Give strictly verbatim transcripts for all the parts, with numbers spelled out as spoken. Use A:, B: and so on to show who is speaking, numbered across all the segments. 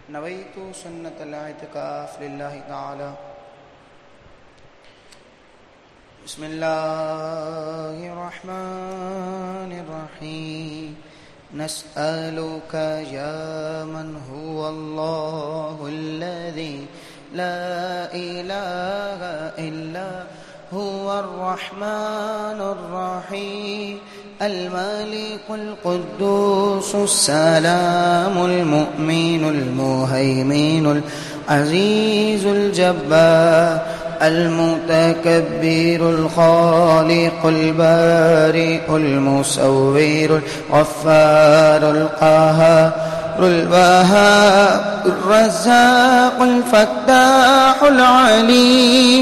A: نويت سنة الاعتكاف لله تعالى. بسم الله الرحمن الرحيم. نسألك يا من هو الله الذي لا إله إلا هو الرحمن الرحيم الملك القدوس السلام المؤمن المهيمن العزيز الجبار المتكبر الخالق البارئ المصور الغفار القهار الوهاب الرزاق الفتاح العليم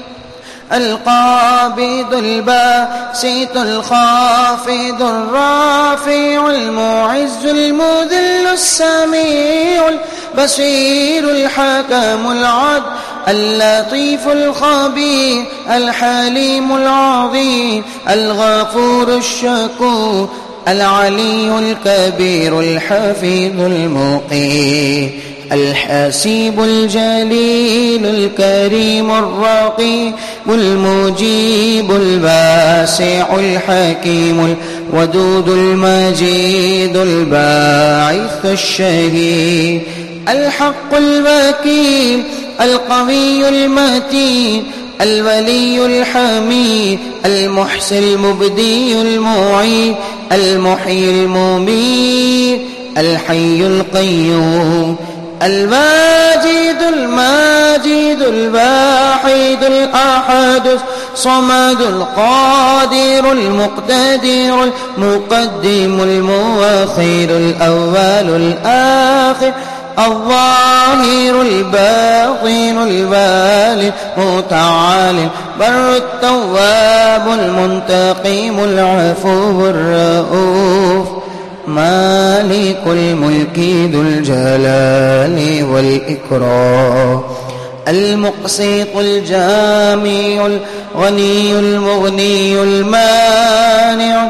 A: القابض الباسط الخافض الرافع المعز المذل السميع البصير الحكم العدل اللطيف الخبير الحليم العظيم الغفور الشكور العلي الكبير الحفيظ المقيم الحسيب الجليل الكريم الرقيب المجيب الباسع الحكيم الودود المجيد الباعث الشهيد الحق الوكيل القوي المتين الولي الحميد المحسن المبدي المعيد المحيي المميت الحي القيوم الواجد الماجد الواحد الأحد الصمد القادر المقتدر المقدم المؤخر الأول الآخر الظاهر الباطن البالغ المتعال بر التواب المنتقم العفو الرؤوف مالك الملك ذو الجلال والإكرام المقسط الجامع الغني المغني المانع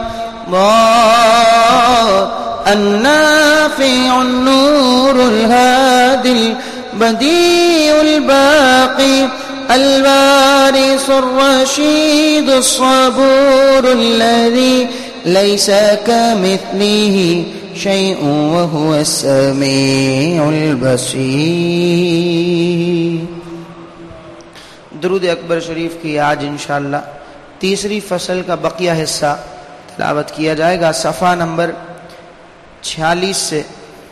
A: ضار النافع النور الهادي البديع الباقي الوارث الرشيد الصبور الذي ليس كمثله شيء وهو السميع البصير. درود اکبر شریف کی آج انشاءاللہ تیسری فصل کا بقیہ حصہ تلاوت کیا جائے گا. صفحہ نمبر چھیالیس سے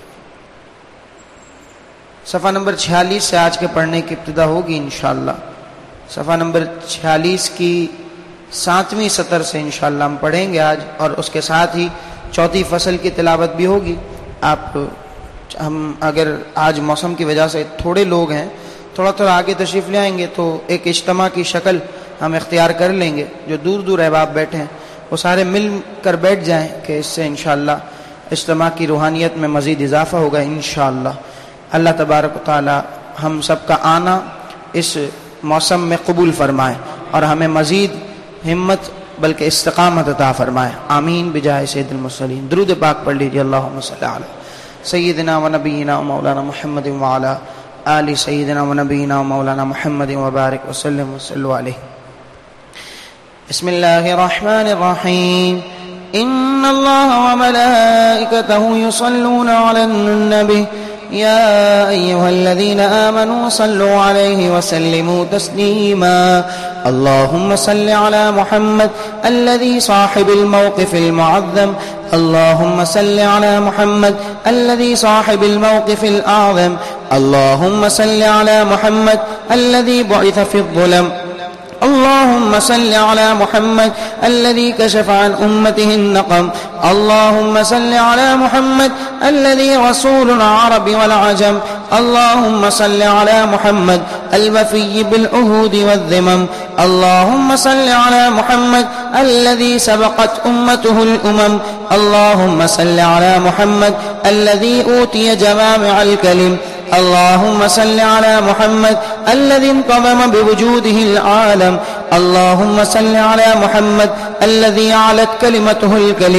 A: صفحہ نمبر چھیالیس سے آج کے پڑھنے کی ابتدا ہوگی انشاءاللہ. صفحہ نمبر چھیالیس کی ساتویں سطر سے انشاءاللہ ہم پڑھیں گے آج، اور اس کے ساتھ ہی چوتھی فصل کی تلاوت بھی ہوگی. آپ ہم اگر آج موسم کی وجہ سے تھوڑے لوگ ہیں، تھوڑا تھوڑا آگے تشریف لے آئیں گے تو ایک اجتماع کی شکل ہم اختیار کر لیں گے. جو دور دور احباب بیٹھے ہیں وہ سارے مل کر بیٹھ جائیں کہ اس سے انشاءاللہ اجتماع کی روحانیت میں مزید اضافہ ہوگا انشاءاللہ. اللہ تبارک و تعالی ہم سب کا آنا اس موسم میں قبول فرمائے اور ہمیں مزید ہمت بلکہ استقامت عطا فرمائے. آمین بجائے سید المرسلین. درود پاک پڑھ لیجیے. اللہم صلی علی سیدنا و نبینا و مولانا محمد و علی آل سیدنا و نبینا و مولانا محمد و بارک وسلم وصلو علیہ. بسم اللہ الرحمن الرحیم. ان اللہ و ملائکتہ یصلون علی النبی يا أيها الذين آمنوا صلوا عليه وسلموا تسليما. اللهم صل على محمد الذي صاحب الموقف المعظم. اللهم صل على محمد الذي صاحب الموقف الأعظم. اللهم صل على محمد الذي بعث في الظلم. اللهم صل على محمد الذي كشف عن أمته النقم. اللهم صل على محمد الذي رسول العرب والعجم. اللهم صل على محمد الوفي بالعهود والذمم. اللهم صل على محمد الذي سبقت أمته الأمم. اللهم صل على محمد الذي أوتي جوامع الكلم. اللهم صل على محمد الذي انتظم بوجوده العالم. اللهم صل على محمد الذي علت كلمته الكلم.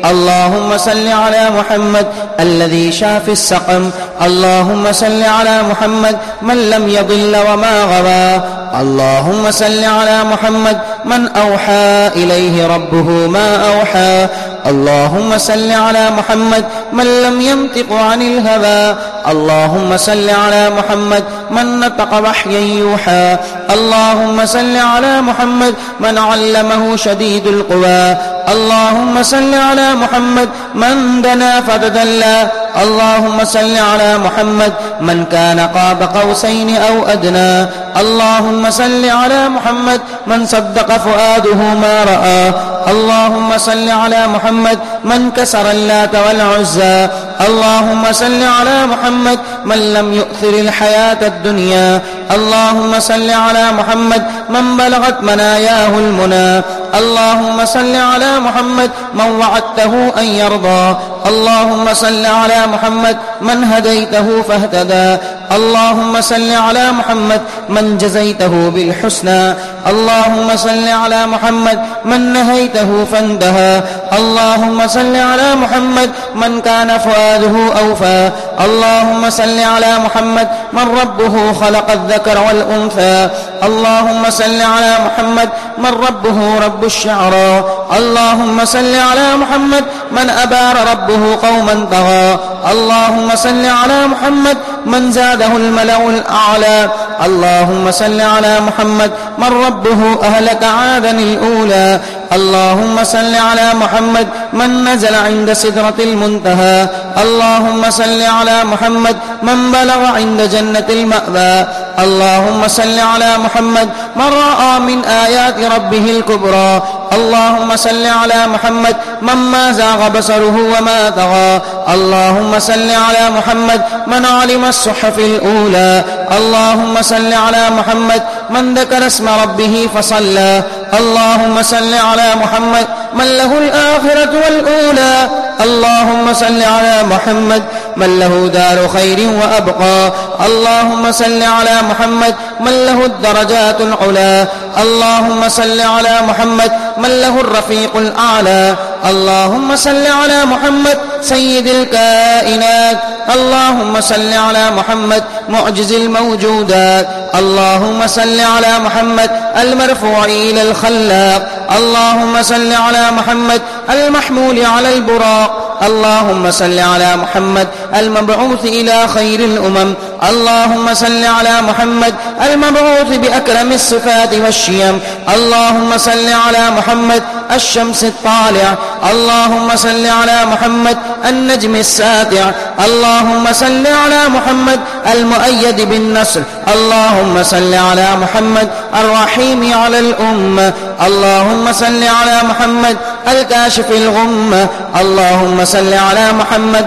A: اللهم صل على محمد الذي شافي السقم. اللهم صل على محمد من لم يضل وما غوى. اللهم صل على محمد من أوحى إليه ربه ما أوحى. اللهم صل على محمد من لم ينطق عن الهوى. اللهم صل على محمد من نطق وحيا يوحى. اللهم صل على محمد من علمه شديد القوى. اللهم صل على محمد من دنا فتدلى. اللهم صل على محمد من كان قاب قوسين أو أدنى. اللهم صل على محمد من صدق فؤاده ما رأى. اللهم صل على محمد من كسر اللات والعزى. اللهم صل على محمد من لم يؤثر الحياة الدنيا. اللهم صل على محمد من بلغت مناياه المنى. اللهم صل على محمد من وعدته أن يرضى. اللهم صل على محمد من هديته فاهتدى. اللهم صل على محمد من جزيته بالحسنى. اللهم صل على محمد من نهيته فانتهى. اللهم صل على محمد من كان فؤاده أوفى. اللهم صل على محمد من ربه خلق الذكر والأنثى. اللهم صل على محمد من ربه رب الشعرى. اللهم صل على محمد من أبار ربه قوما طغى. اللهم صل على محمد من زاده الملأ الأعلى. اللهم صل على محمد من ربه أهلك عادا الأولى. اللهم صل على محمد من نزل عند سدرة المنتهى. اللهم صل على محمد من بلغ عند جنة المأوى. اللهم صل على محمد من رأى من آيات ربه الكبرى. اللهم صل على محمد من ما زاغ بصره وما طغى. اللهم صل على محمد من علم الصحف الأولى. اللهم صل على محمد من ذكر اسم ربه فصلى. اللهم صل على محمد من له الآخرة والأولى. اللهم صل على محمد من له دار خير وأبقى. اللهم صل على محمد من له الدرجات العلا. اللهم صل على محمد من له الرفيق الأعلى. اللهم صل على محمد سيد الكائنات. اللهم صل على محمد معجز الموجودات. اللهم صل على محمد المرفوع إلى الخلاق. اللهم صل على محمد المحمول على البراق. اللهم صل على محمد المبعوث إلى خير الأمم. اللهم صل على محمد المبعوث بأكرم الصفات والشيم. اللهم صل على محمد الشمس الطالع. اللهم صل على محمد النجم الساطع. اللهم صل على محمد المؤيد بالنصر. اللهم صل على محمد الرحيم على الأمة. اللهم صل على محمد الكاشف الغمة. اللهم صل على محمد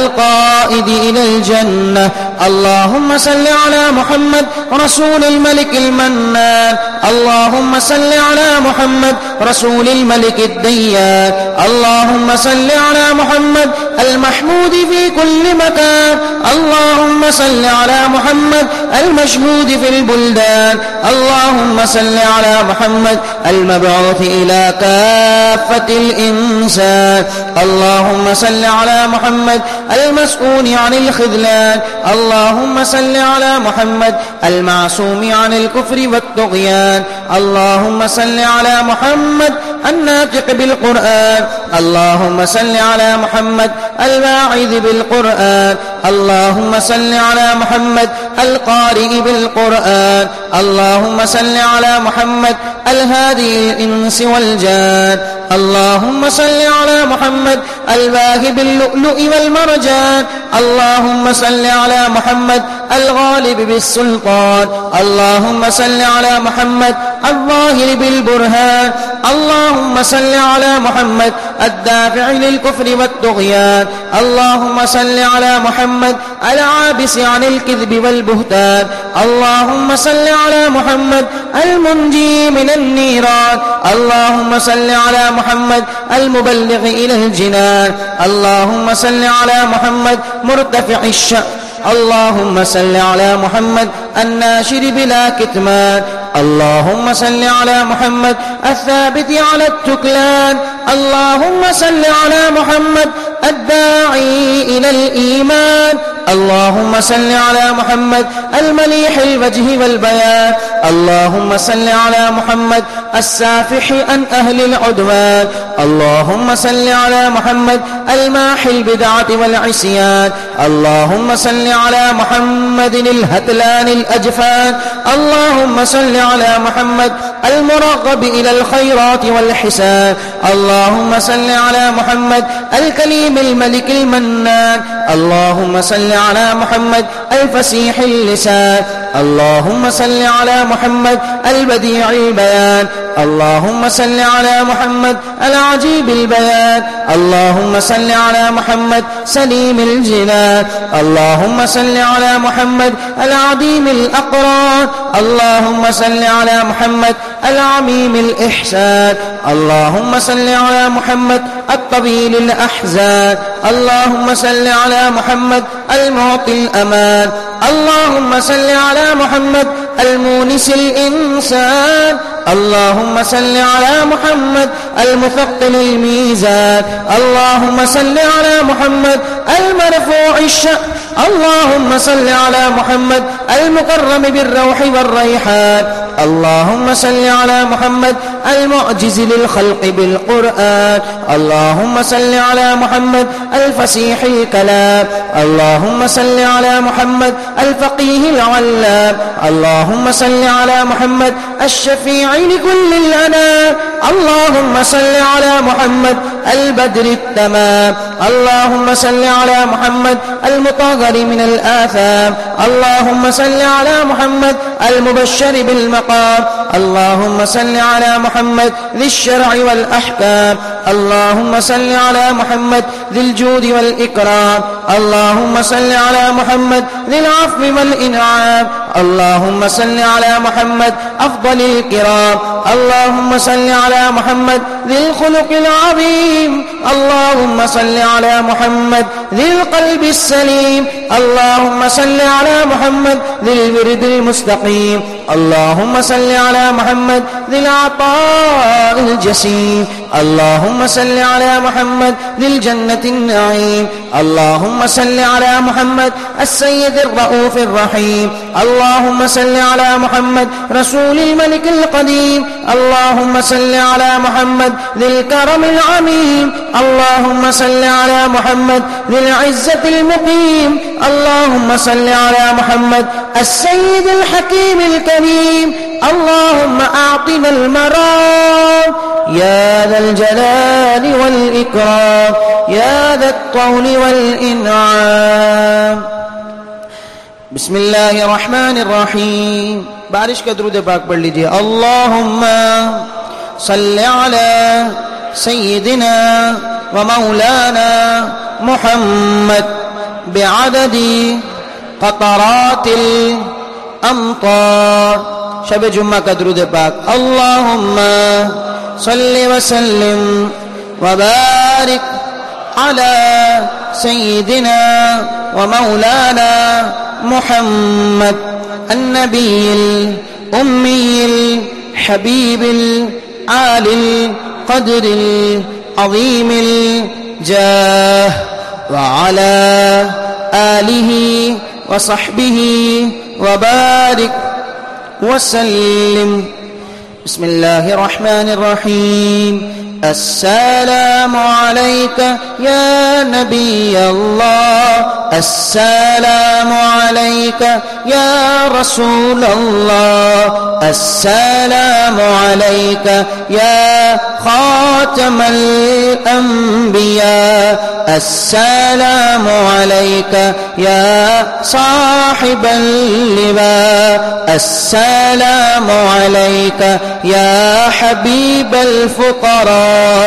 A: القائد إلى الجنة. اللهم صل على محمد رسول الملك المنان. اللهم صل على محمد رسول الملك الديان. اللهم صل على محمد المحمود في كل مكان. اللهم صل على محمد المشهود في البلدان. اللهم صل على محمد المبعوث إلى كافة الإنسان. اللهم صل على محمد المسؤول عن الخذلان. اللهم صل على محمد المعصوم عن الكفر والطغيان. اللهم صل على محمد الناطق بالقرآن. اللهم صل على محمد الواعظ بالقرآن. اللهم صل على محمد القارئ بالقرآن. اللهم صل على محمد الهادي الإنس والجان. اللهم صل على محمد الواهب اللؤلؤ والمرجان. اللهم صل على محمد الغالب بالسلطان. اللهم صل على محمد الظاهر بالبرهان. اللهم صل على محمد الدافع للكفر والطغيان. اللهم صل على محمد العابس عن الكذب والبهتان. اللهم صل على محمد المنجي من النيران. اللهم صل على محمد المبلغ إلى الجنان. اللهم صل على محمد مرتفع الشأن. اللهم صل على محمد الناشر بلا كتمان. اللهم صل على محمد الثابت على التكلان. اللهم صل على محمد الداعي إلى الإيمان. اللهم صل على محمد المليح الوجه والبيان. اللهم صل على محمد السافح عن أهل العدوان. اللهم صل على محمد الماحي البدعة والعصيان. اللهم صل على محمد الهتلان الأجفان. اللهم صل على محمد المرغب إلى الخيرات والحسان. اللهم صل على محمد الكليم الملك المنان. اللهم صل على محمد الفسيح اللسان. اللهم صل على محمد البديع البيان. اللهم صل على محمد العجيب البيان. اللهم صل على محمد سليم الجنان. اللهم صل على محمد العظيم الأقران. اللهم صل على محمد العميم الإحسان. اللهم صل على محمد الطويل الأحزان. اللهم صل على محمد المعطي الأمان. اللهم صل على محمد المونس الإنسان. اللهم صل على محمد المثقل الميزان. اللهم صل على محمد المرفوع الشأن. اللهم صل على محمد المكرم بالروح والريحان. اللهم صل على محمد المعجز للخلق بالقرآن. اللهم صل على محمد الفصيح الكلام. اللهم صل على محمد الفقيه العلام. اللهم صل على محمد الشفيع لكل الأنام. اللهم صل على محمد البدر التمام. اللهم صل على محمد المطهر من الآثام. اللهم صل على محمد المبشر بالمقام. اللهم صل على محمد ذي الشرع والأحكام. اللهم صل على محمد ذي الجود والإكرام. اللهم صل على محمد ذي العفو والإنعام. اللهم صل على محمد أفضل الكرام. اللهم صل على محمد ذي الخلق العظيم. اللهم صل على محمد ذي القلب السليم. اللهم صل على محمد ذي الورد المستقيم. اللهم صل على محمد ذي العطاء الجسيم. اللهم صل على محمد ذي الجنة النعيم. اللهم صل على محمد السيد الرؤوف الرحيم. اللهم صل على محمد رسول الملك القديم. اللهم صل على محمد ذي الكرم العميم. اللهم صل على محمد ذي العزة المقيم. اللهم صل على محمد السيد الحكيم الكريم. اللهم أعطنا المرام يا ذا الجلال والإكرام يا ذا الطول والإنعام. بسم الله الرحمن الرحيم. बारिश का दुरूद पाक पढ़ लीजिए. अल्लाहुम्मा सल्लि अला सय्यिदिना व मौलाना मुहम्मद बिअददी क़तरातिल अमतार. शब जुम्मा का दुरूद पाक. अल्लाहुम्मा सल्लि व सल्लिम व बारिक अला सय्यिदिना व मौलाना मुहम्मद النبي الأمي الحبيب العالي القدر العظيم الجاه وعلى آله وصحبه وبارك وسلم. بسم الله الرحمن الرحيم. السلام عليك يا نبي الله. السلام عليك يا رسول الله. السلام عليك يا خاتم الأنبياء. السلام عليك يا صاحب اللواء. السلام عليك يا حبيب الفقراء.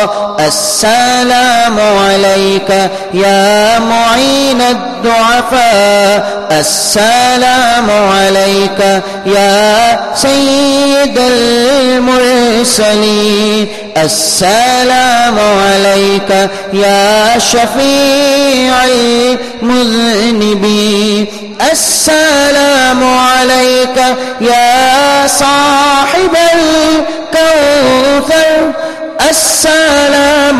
A: السلام عليك يا معين الضعفاء. السلام عليك يا سيد المرسلين. السلام عليك يا شفيع المذنبين. السلام عليك يا صاحب الكوثر. السلام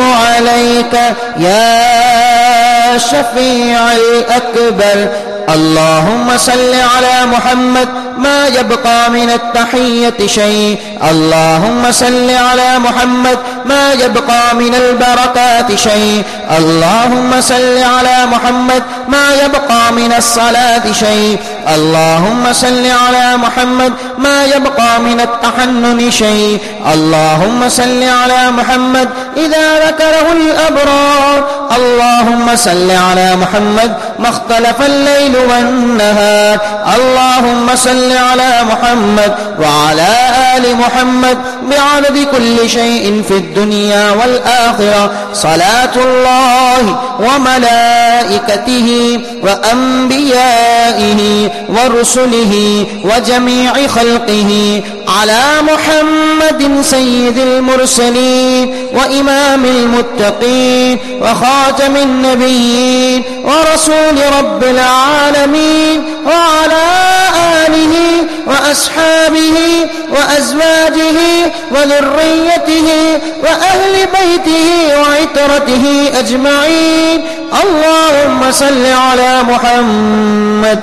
A: عليك يا شفيع الأكبر. اللهم صل على محمد ما يبقى من التحية شيء. اللهم صل على محمد ما يبقى من البركات شيء. اللهم صل على محمد ما يبقى من الصلاة شيء. اللهم صل على محمد ما يبقى من التحنن شيء. اللهم صل على محمد إذا ذكره الأبرار. اللهم صل على محمد ما اختلف الليل والنهار. اللهم صل على محمد وعلى آل محمد بعدد كل شيء في الدنيا والآخرة. صلاة الله وملائكته وأنبيائه ورسله وجميع خلقه على محمد سيد المرسلين وإمام المتقين وخاتم النبيين ورسول رب العالمين وعلى آله وأصحابه وأزواجه وذريته وأهل بيته وعترته أجمعين. اللهم صل على محمد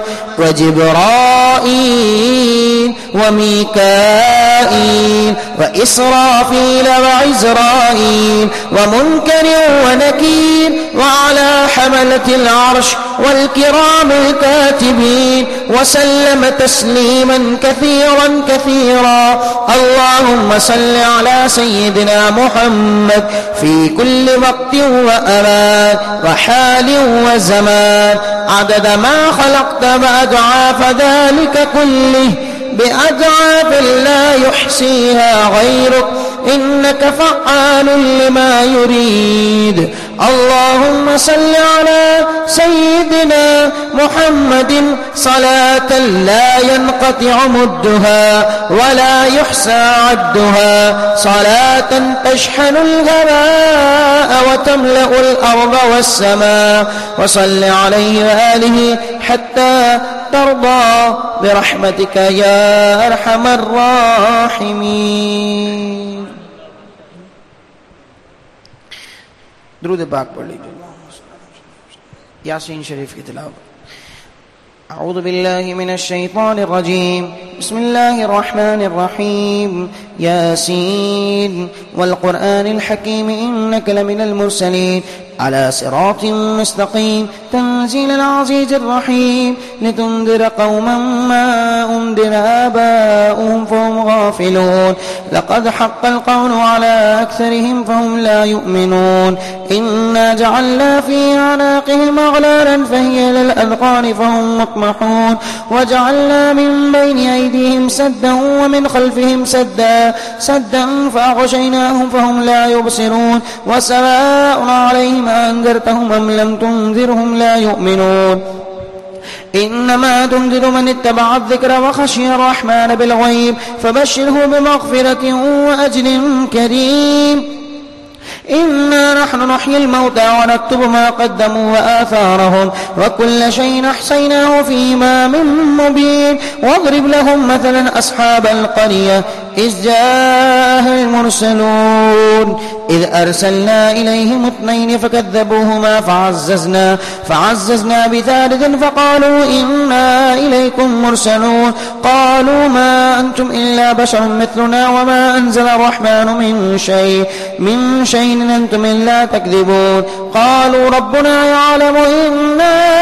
A: وجبرائيل وميكائيل وإسرافيل وعزرائيل ومنكر ونكير وعلى حملة العرش والكرام الكاتبين وسلم تسليما كثيرا كثيرا. اللهم صل على سيدنا محمد في كل وقت وأمان وحال وزمان عدد ما خلقت بأضعاف ذلك كله بأضعاف لا يحصيها غيرك إنك فعال لما يريد. اللهم صل على سيدنا محمد صلاة لا ينقطع مدها ولا يحصى عدها، صلاة تشحن الهواء وتملأ الأرض والسماء. وصل عليه وآله حتى ترضى برحمتك يا أرحم الراحمين. درود پاک پڑھ لیجیے. یاسین شریف کی تلاوت. أعوذ بالله من الشيطان الرجيم. بسم الله الرحمن الرحيم. ياسين والقرآن الحكيم إنك لمن المرسلين على صراط مستقيم تنزيل العزيز الرحيم لتنذر قوما ما أنذر آباؤهم فهم غافلون لقد حق القول على أكثرهم فهم لا يؤمنون إنا جعلنا في أعناقهم أغلالا فهي للأذقان فهم مقمحون وجعلنا من بين أيديهم سدا ومن خلفهم سدا سدا فأغشيناهم فهم لا يبصرون وسواء عليهم أنذرتهم أم لم تنذرهم لا يؤمنون إنما تنذر من اتبع الذكر وخشي الرحمن بالغيب فبشره بمغفرة وأجر كريم. إنا نحن نحيي الموتى ونكتب ما قدموا وآثارهم وكل شيء أحصيناه في إمام مبين. واضرب لهم مثلا أصحاب القرية إذ جاءها المرسلون إذ أرسلنا إليهم اثنين فكذبوهما فعززنا فعززنا بثالث فقالوا إنا إليكم مرسلون قالوا ما أنتم إلا بشر مثلنا وما أنزل الرحمن من شيء من شيء إن أنتم إلا تكذبون. قالوا ربنا يعلم إنا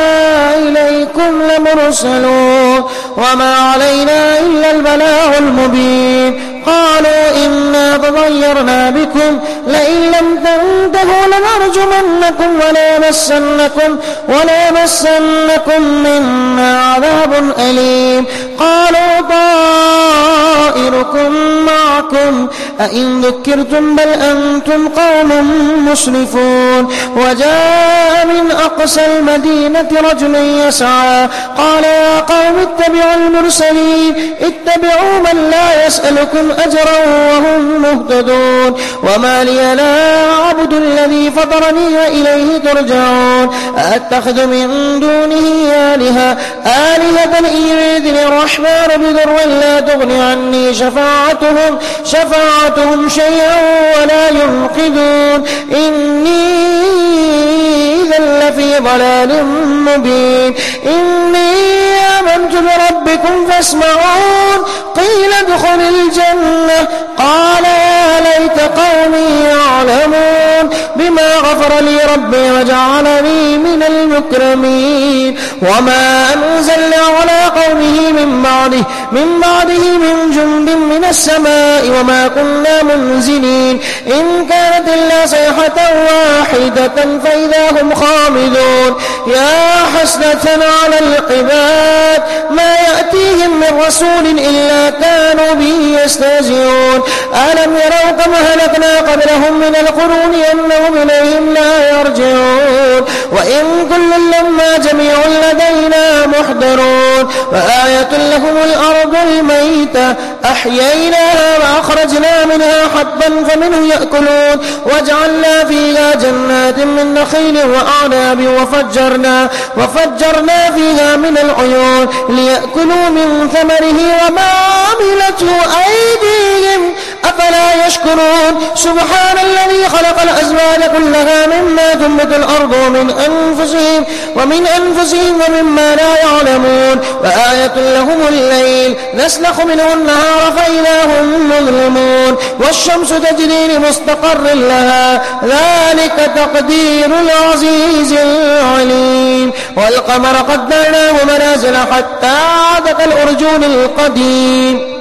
A: إليكم لمرسلون وما علينا إلا البلاغ المبين. قالوا إنا تطيرنا بكم لئن لم تنتهوا لنرجمنكم وليمسنكم وليمسنكم منا عذاب أليم. قالوا طائركم معكم أئن ذكرتم بل أنتم قوم مسرفون. وجاء من أقصى المدينة رجل يسعى قال يا قوم اتبعوا المرسلين اتبعوا من لا يسألكم أجرا وهم مهتدون. وما لي لا أعبد الذي فطرني وإليه ترجعون. أتخذ من دونه آلهة آلهة إن يردني الرحمن بضر لا تغني عني شفاعتهم شفاعتهم
B: استطعتهم شيئا ولا ينقذون إني إذا لفي ضلال مبين إني آمنت بربكم فاسمعون قيل ادخل الجنة قال يا ليت قومي يعلمون بما غفر لي ربي وجعلني من المكرمين وما أنزلنا على قومه من بعده من بعده من جند من السماء وما كنا منزلين إن كانت إلا صيحة واحدة فإذا هم خامدون يا حسرة على العباد ما يأتيهم من رسول إلا كانوا به يستهزئون ألم يروا كم هلكنا قبلهم من القرون أنهم إليهم لا يرجعون وإن كل لما جميع لدينا محضرون وآية لهم الأرض الميتة أحييناها وأخرجنا منها حبا فمنه يأكلون وجعلنا فيها جنات من نخيل وأعناب وفجرنا وفجرنا فيها من العيون ليأكلوا من ثمره وما عملته أيديهم أفلا يشكرون سبحان الذي خلق الأزواج كلها مما تنبت الأرض ومن أنفسهم ومن أنفسهم ومما لا يعلمون وآية لهم الليل نسلخ منه النهار فإذا هم مظلمون والشمس تجري لمستقر لها ذلك تقدير العزيز العليم والقمر قدرناه منازل حتى عاد كالأرجون القديم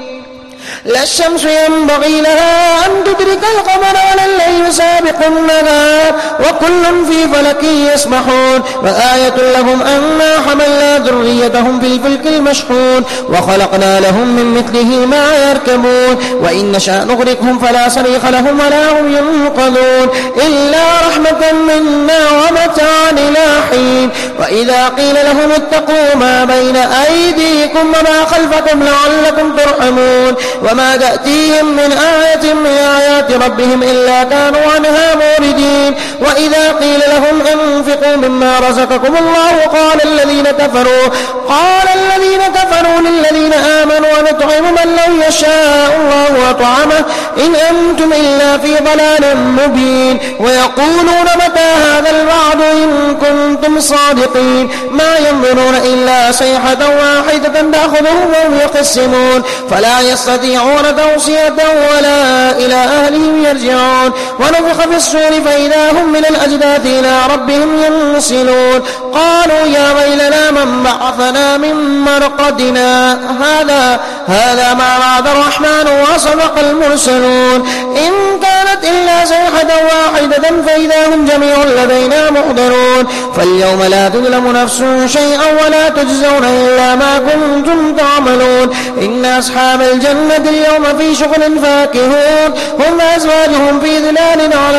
B: لا الشمس ينبغي لها أن تدرك القمر ولا الليل سابق النهار وكل في فلك يسبحون وآية لهم أنا حملنا ذريتهم في الفلك المشحون وخلقنا لهم من مثله ما يركبون وإن نشاء نغرقهم فلا صريخ لهم ولا هم ينقذون إلا رحمة منا ومتاعا إلى حين وإذا قيل لهم اتقوا ما بين أيديكم وما خلفكم لعلكم ترحمون وما تأتيهم من آية من آيات ربهم إلا كانوا عنها موردين وإذا قيل لهم انفقوا مما رزقكم الله قال الذين كفروا قال الذين كفروا للذين آمنوا نطعم من لو يشاء الله أطعمه إن أنتم إلا في ضلال مبين ويقولون متى هذا الوعد إن كنتم صادقين ما ينظرون إلا صيحة واحدة تأخذهم وهم يقسمون فلا يستطيعون توصية ولا إلى أهلهم يرجعون ونفخ في الصور فإذا هم من الأجداث إلى ربهم ينسلون قالوا يا ويلنا من بعثنا من مرقدنا هذا هذا ما وعد الرحمن وصدق المرسلون إن كانت إلا صيحة واحدة فإذا هم جميع لدينا محضرون فاليوم لا تظلم نفس شيئا ولا تجزون إلا ما كنتم تعملون إن أصحاب الجنة اليوم في شغل فاكهون هم أزواجهم في ظلال على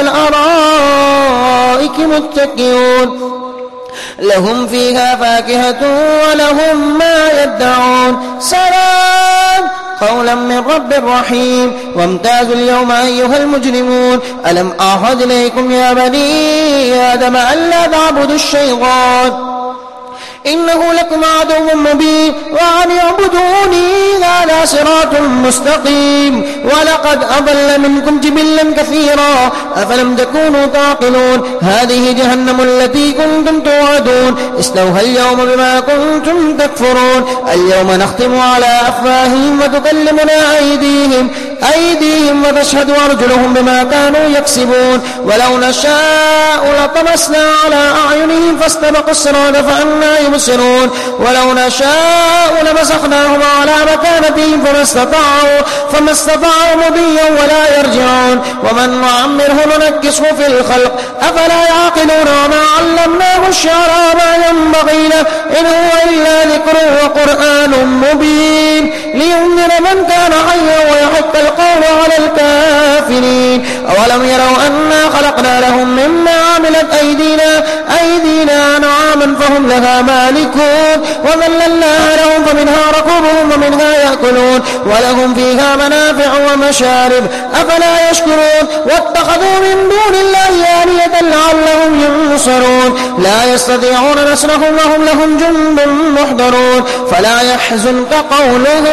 B: الأرائك متكئون لهم فيها فاكهة ولهم ما يدعون سلام قولا من رب رحيم وامتازوا اليوم أيها المجرمون ألم أعهد إليكم يا بني آدم ألا تعبدوا الشيطان إنه لكم عدو مبين وأن اعبدوني هذا صراط مستقيم ولقد أضل منكم جبلا كثيرا أفلم تكونوا تعقلون هذه جهنم التي كنتم توعدون اصلوها اليوم بما كنتم تكفرون اليوم نختم على أفواههم وتكلمنا أيديهم أيديهم وتشهد أرجلهم بما كانوا يكسبون ولو نشاء لطمسنا على أعينهم فاستبقوا الصراط فأنى يبصرون ولو نشاء لمسخناهم على مكانتهم فما استطاعوا فما استطاعوا مضيا ولا يرجعون ومن نعمره ننكسه في الخلق أفلا يعقلون وما علمناه الشعر ما ينبغي له إن هو إلا ذكر وقرآن مبين لينذر من كان حيا ويحق القول على الكافرين أولم يروا أنا خلقنا لهم مما عملت أيدينا أيدينا أنعاما فهم لها مالكون وذللناها لهم فمنها ركوبهم ومنها يأكلون ولهم فيها منافع ومشارب أفلا يشكرون واتخذوا من دون الله آلهة لعلهم ينصرون لا يستطيعون نصرهم وهم لهم جند محضرون فلا يحزنك قولهم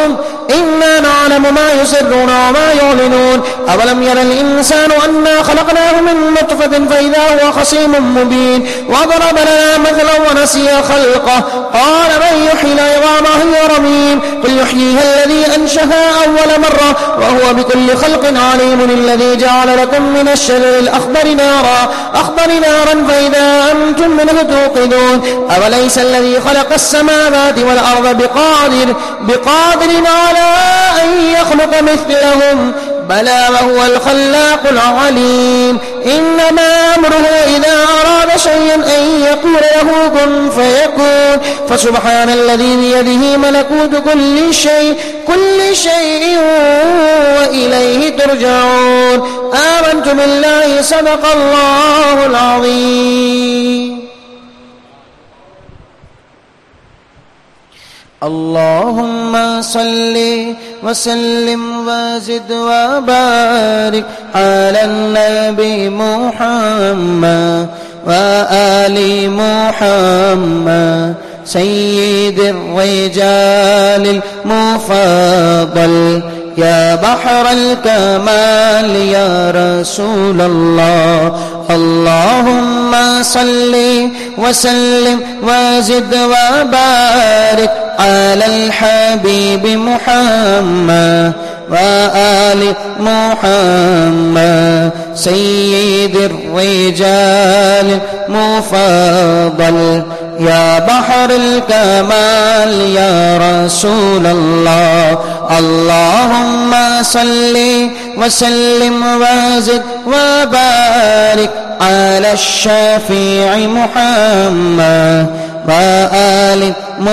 B: إنا نعلم ما يسرون وما يعلنون أولم ير الإنسان أنا خلقناه من نطفة فإذا هو خصيم مبين وضرب لنا مثلا ونسي خلقه قال من يحيي العظام وهي رميم قل يحييها الذي أنشأها أول مرة وهو بكل خلق عليم الذي جعل لكم من الشجر الأخضر نارا أخضر نارا فإذا أنتم منه توقدون أوليس الذي خلق السماوات والأرض بقادر بقادر على أن يخلق مثلهم بلى وهو الخلاق العليم إنما أمره إذا أراد شيئا أن يقول له كن فيكون فسبحان الذي بيده ملكوت كل شيء كل شيء وإليه ترجعون آمنت بالله صدق الله العظيم اللهم صل وسلم وزد وبارك على النبي محمد وآل محمد سيد الرجال المفضل يا بحر الكمال يا رسول الله اللهم صل وسلم وزد وبارك على الحبيب محمد وآل محمد سيد الرجال المفضل يا بحر الكمال يا رسول الله اللهم صل وسلم وزد وبارك على الشفيع محمد وآل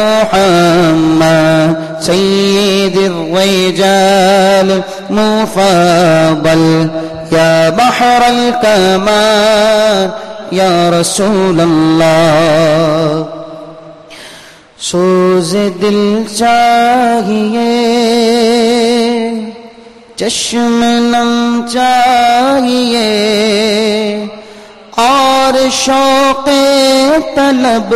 B: محمد سيد الرجال المفضل يا بحر الكمال یا رسول اللہ سوز دل چاہیے چشم نم چاہیے اور شوق طلب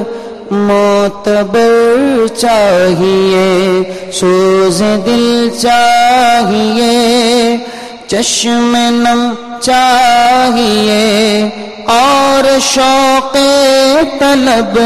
B: معتبر چاہیے سوز دل چاہیے چشم نم چاہیے اور شوق طلب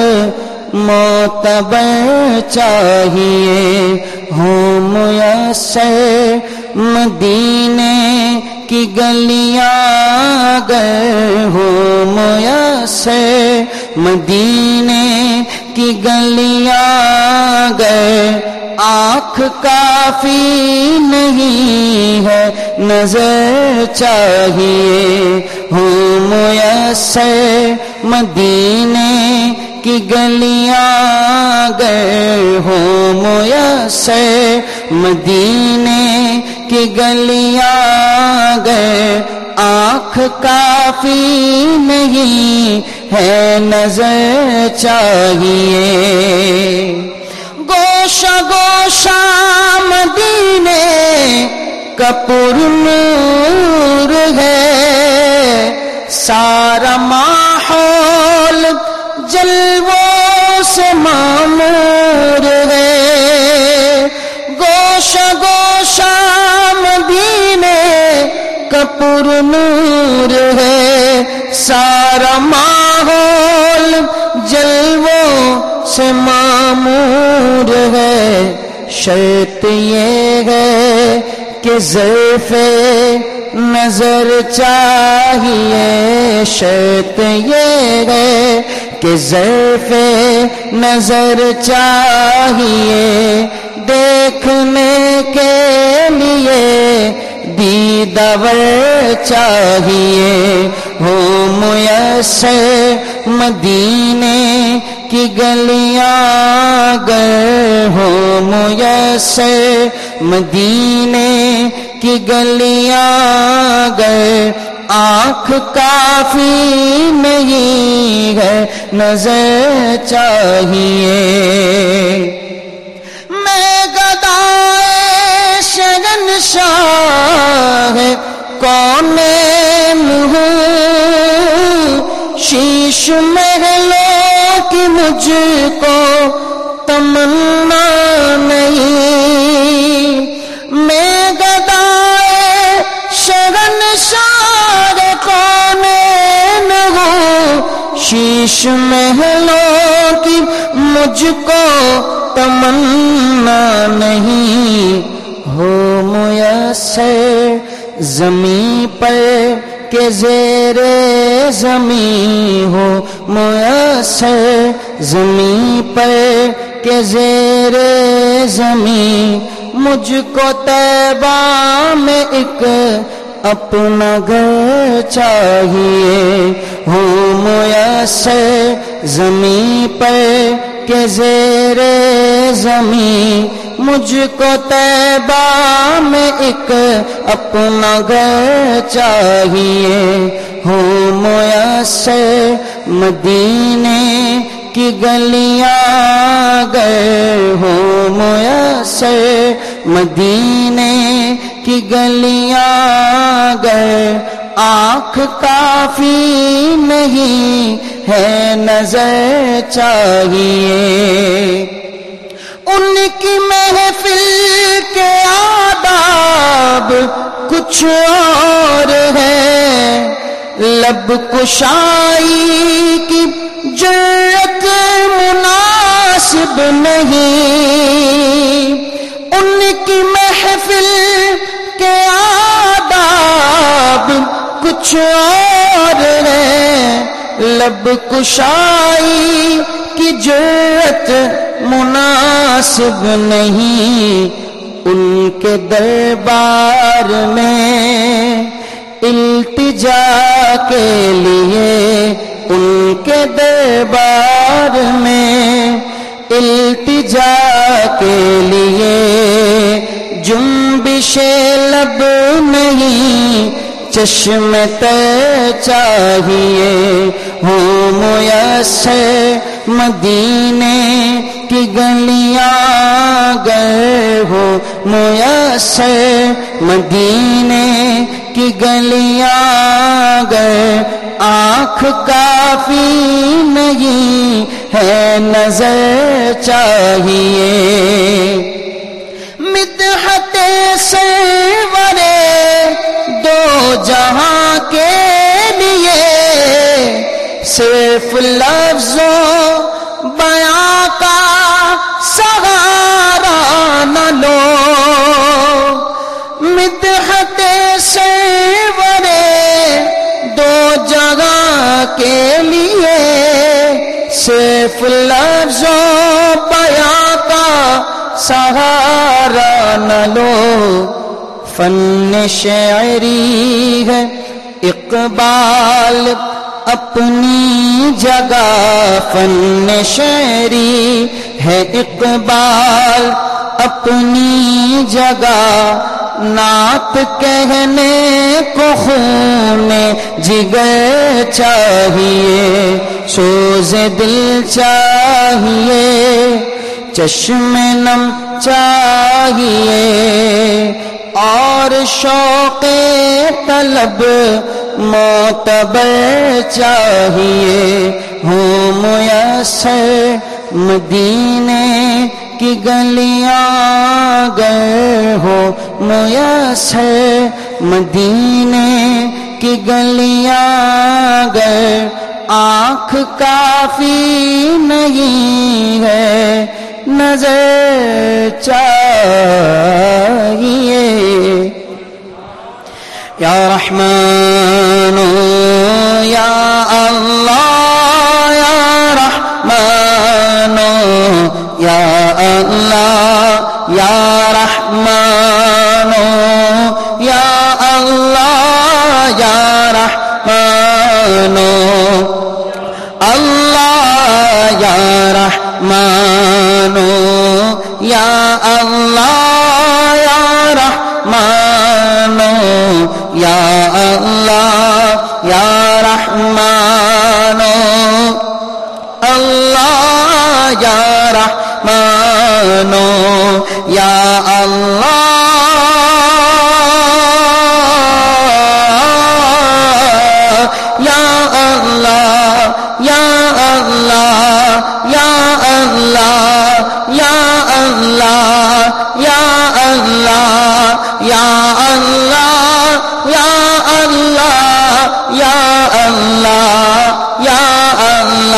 B: معتبر چاہیے ہو میسر مدینے کی گلیاں گر ہو میسر مدینے کی گلیاں گر آنکھ کافی نہیں ہے نظر چاہیے ہو میسر مدینے کی گلیاں گر ہو میسر مدینے کی گلیاں گر آنکھ کافی نہیں ہے نظر چاہیے گوشہ گوشہ مدینے کا پر نور ہے سارا ماحول جلووں سے معمور ہے گوشہ گوشہ مدینے کا پر نور ہے سارا ماحول جلووں سے معمور ہے شرط یہ ہے کہ ظرف نظر چاہیے شرط یہ ہے کہ ظرف نظر چاہیے دیکھنے کے لیے دیدار چاہیے ہو میسر مدینے کی گلیاں گر ہو میسر مدینے کی گلیاں گر آنکھ کافی نہیں ہے نظر چاہیے میں گدائے شہنشاہ کونین ہوں شیش محلوں کی مجھ کو تمنا نہیں بیش محلوں کی مجھ کو تمنا نہیں ہو میسر زمین پر کہ زیر زمین ہو میسر زمین پر کہ زیر زمین مجھ کو طیبہ میں ایک اپنا گھر چاہیے ہو میسر زمین پر کہ زیر زمین مجھ کو طیبہ میں ایک اپنا گھر چاہیے ہو میسر مدینے کی گلیاں گر ہو میسر مدینے کی گلیاں گر آنکھ کافی نہیں ہے نظر چاہیے ان کی محفل کے آداب کچھ اور ہے لب کشائی کی جرأت مناسب نہیں ان کی محفل کے آداب کچھ اور ہے لب کشائی کی جرأت مناسب نہیں ان کے دربار میں التجا کے لیے ان کے دربار میں التجا کے لیے جنبش لب نہیں چشم تر چاہیے ہو میسر مدینے کی گلیاں گر ہو میسر مدینے کی گلیاں گر آنکھ کافی نہیں ہے نظر چاہیے مدحت سرور دو جہاں کے لیے صرف لفظوں بیاں کا سہارا نہ لو مدحت سرور دو جگہ کے لیے صرف لفظوں بیاں کا سہارا نہ لو فن شعری ہے اقبال اپنی جگہ فن شعری ہے اقبال اپنی جگہ نعت کہنے کو خون جگر چاہیے سوز دل چاہیے چشم نم چاہیے اور شوق طلب معتبر چاہیے ہو میسر مدینے کی گلیاں گر ہو میسر مدینے کی گلیاں گر آنکھ کافی نہیں ہے نظر چاہیے یا رحمان یا اللہ یا رحمان یا اللہ یا رحمان یا اللہ یا رحمان اللہ یا رحمان یا اللہ یا رحمان یا اللہ یا رحمان اللہ یا رحمان یا اللہ یا اللہ یا اللہ یا اللہ یا اللہ یا اللہ یا اللہ یا اللہ یا اللہ یا اللہ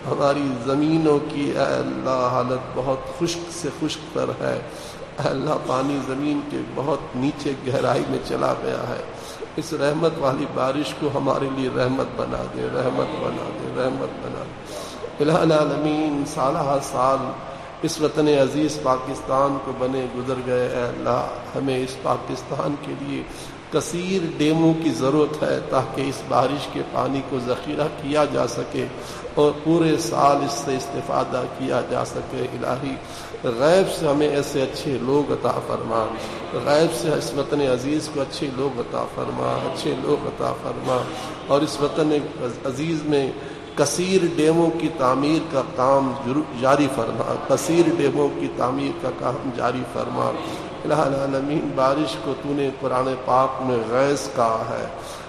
C: ہماری زمینوں کی اے اللہ حالت بہت خشک سے خشک تر ہے، اے اللہ پانی زمین کے بہت نیچے گہرائی میں چلا گیا ہے، اس رحمت والی بارش کو ہمارے لیے رحمت بنا دے، رحمت بنا دے، رحمت بنا دے۔ الہ العالمین سالہ سال اس وطن عزیز پاکستان کو بنے گزر گئے، اے اللہ ہمیں اس پاکستان کے لیے کثیر ڈیموں کی ضرورت ہے تاکہ اس بارش کے پانی کو ذخیرہ کیا جا سکے اور پورے سال اس سے استفادہ کیا جا سکے۔ الہی غیب سے ہمیں ایسے اچھے لوگ عطا فرما، غیب سے اس وطن عزیز کو اچھے لوگ عطا فرما، اچھے لوگ عطا فرما، اور اس وطن عزیز میں کثیر ڈیموں کی تعمیر کا کام جاری فرما، کثیر ڈیموں کی تعمیر کا کام جاری فرما۔ الہ العالمین بارش کو تو نے قرآن پاک میں غیث کہا ہے،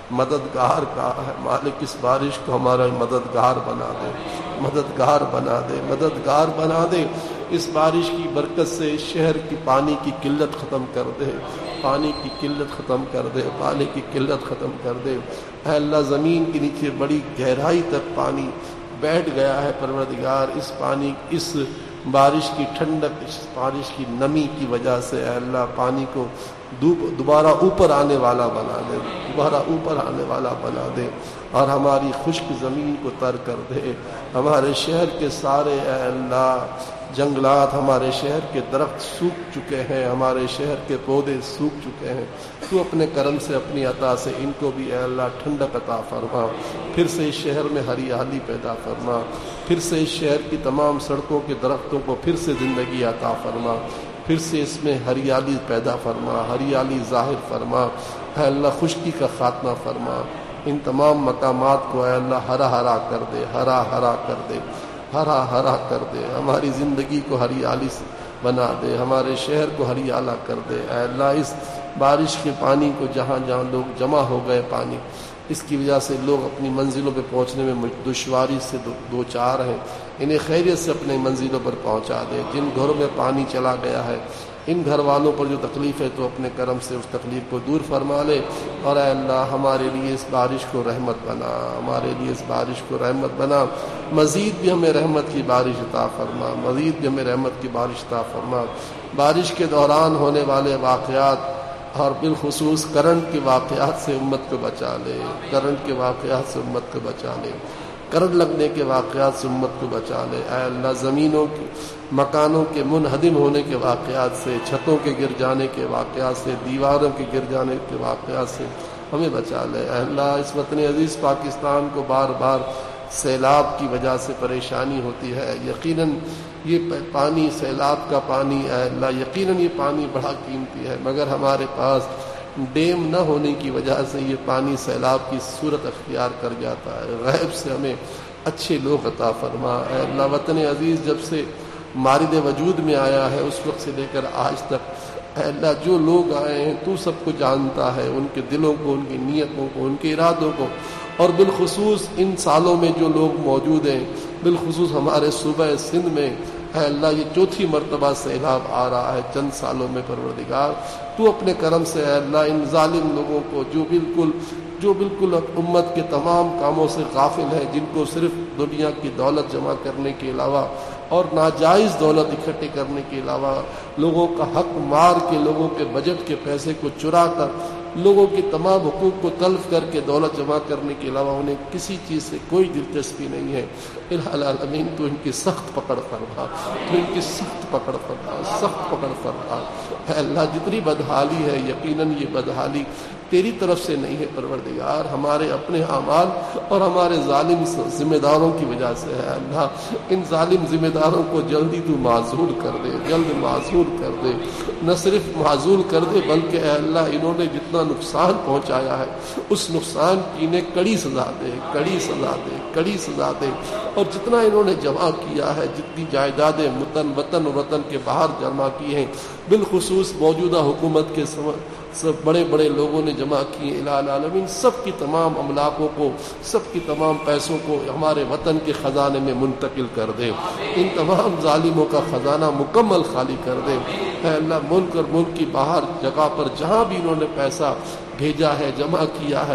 C: مددگار کہا ہے، مالک اس بارش کو ہمارا مددگار بنا دے، مددگار بنا دے، مددگار بنا دے۔ اس بارش کی برکت سے شہر کی پانی کی قلت ختم کر دے، پانی کی قلت ختم کر دے، پانی کی قلت ختم کر دے۔ اے اللہ زمین کے نیچے بڑی گہرائی تک پانی بیٹھ گیا ہے، پروردگار اس پانی اس بارش کی ٹھنڈک، اس بارش کی نمی کی وجہ سے اے اللہ پانی کو دوبارہ اوپر آنے والا بنا دے، دوبارہ اوپر آنے والا بنا دے، اور ہماری خشک زمین کو تر کر دے۔ ہمارے شہر کے سارے اے اللہ جنگلات، ہمارے شہر کے درخت سوکھ چکے ہیں، ہمارے شہر کے پودے سوکھ چکے ہیں، تو اپنے کرم سے اپنی عطا سے ان کو بھی اے اللہ ٹھنڈک عطا فرما، پھر سے اس شہر میں ہریالی پیدا فرما، پھر سے اس شہر کی تمام سڑکوں کے درختوں کو پھر سے زندگی عطا فرما، پھر سے اس میں ہریالی پیدا فرما، ہریالی ظاہر فرما، اے اللہ خشکی کا خاتمہ فرما، ان تمام مقامات کو اے اللہ ہرا ہرا کر دے، ہرا ہرا کر دے، ہرا ہرا کر دے، ہماری زندگی کو ہریالی سے بنا دے، ہمارے شہر کو ہریالا کر دے۔ اے اللہ اس بارش کے پانی کو جہاں جہاں لوگ جمع ہو گئے پانی، اس کی وجہ سے لوگ اپنی منزلوں پہ پہنچنے میں دشواری سے دو, دو چار ہیں، انہیں خیریت سے اپنے منزلوں پر پہنچا دے۔ جن گھروں میں پانی چلا گیا ہے ان گھر والوں پر جو تکلیف ہے تو اپنے کرم سے اس تکلیف کو دور فرما لے، اور اے اللہ ہمارے لیے اس بارش کو رحمت بنا، ہمارے لیے اس بارش کو رحمت بنا، مزید بھی ہمیں رحمت کی بارش عطا فرما، مزید بھی ہمیں رحمت کی بارش عطا فرما۔ بارش کے دوران ہونے والے واقعات اور بالخصوص کرنٹ کے واقعات سے امت کو بچا لے، کرنٹ کے واقعات سے امت کو بچا لے، کرنٹ لگنے کے واقعات سے امت کو بچا لے۔ اے اللہ زمینوں کی مکانوں کے منہدم ہونے کے واقعات سے، چھتوں کے گر جانے کے واقعات سے، دیواروں کے گر جانے کے واقعات سے ہمیں بچا لے۔ اے اللہ اس وطن عزیز پاکستان کو بار بار سیلاب کی وجہ سے پریشانی ہوتی ہے، یقیناً یہ پانی سیلاب کا پانی اے اللہ یقیناً یہ پانی بڑا قیمتی ہے، مگر ہمارے پاس ڈیم نہ ہونے کی وجہ سے یہ پانی سیلاب کی صورت اختیار کر جاتا ہے۔ غیب سے ہمیں اچھے لوگ عطا فرما۔ اے اللہ وطن عزیز جب سے مارد وجود میں آیا ہے اس وقت سے لے کر آج تک اے اللہ جو لوگ آئے ہیں تو سب کو جانتا ہے، ان کے دلوں کو، ان کی نیتوں کو، ان کے ارادوں کو، اور بالخصوص ان سالوں میں جو لوگ موجود ہیں، بالخصوص ہمارے صوبہ سندھ میں اے اللہ یہ چوتھی مرتبہ سیلاب آ رہا ہے چند سالوں میں، پروردگار تو اپنے کرم سے اے اللہ ان ظالم لوگوں کو جو بالکل جو بالکل امت کے تمام کاموں سے غافل ہے، جن کو صرف دنیا کی دولت جمع کرنے کے علاوہ اور ناجائز دولت اکٹھے کرنے کے علاوہ لوگوں کا حق مار کے، لوگوں کے بجٹ کے پیسے کو چرا کر، لوگوں کے تمام حقوق کو تلف کر کے دولت جمع کرنے کے علاوہ انہیں کسی چیز سے کوئی دلچسپی نہیں ہے۔ الہ العالمین تو ان کی سخت پکڑ فرما، تو ان کی سخت پکڑ فرما، سخت پکڑ فرما۔ اے اللہ جتنی بدحالی ہے یقیناً یہ بدحالی تیری طرف سے نہیں ہے پروردگار، ہمارے اپنے اعمال اور ہمارے ظالم ذمہ داروں کی وجہ سے ہے۔ اللہ ان ظالم ذمہ داروں کو جلدی تو معزول کر دے، جلد معزول کر دے، نہ صرف معزول کر دے بلکہ اے اللہ انہوں نے جتنا نقصان پہنچایا ہے اس نقصان کی انہیں کڑی سزا دے، کڑی سزا دے، کڑی سزا دے، اور جتنا انہوں نے جمع کیا ہے، جتنی جائیدادیں وطن وطن اور وطن کے باہر جمع کی ہیں، بالخصوص موجودہ حکومت کے سب بڑے بڑے لوگوں نے جمع کیے، الہ العالمین سب کی تمام املاکوں کو، سب کی تمام پیسوں کو ہمارے وطن کے خزانے میں منتقل کر دے، ان تمام ظالموں کا خزانہ مکمل خالی کر دے۔ اے اللہ ملک اور ملک کی باہر جگہ پر جہاں بھی انہوں نے پیسہ بھیجا ہے، جمع کیا ہے،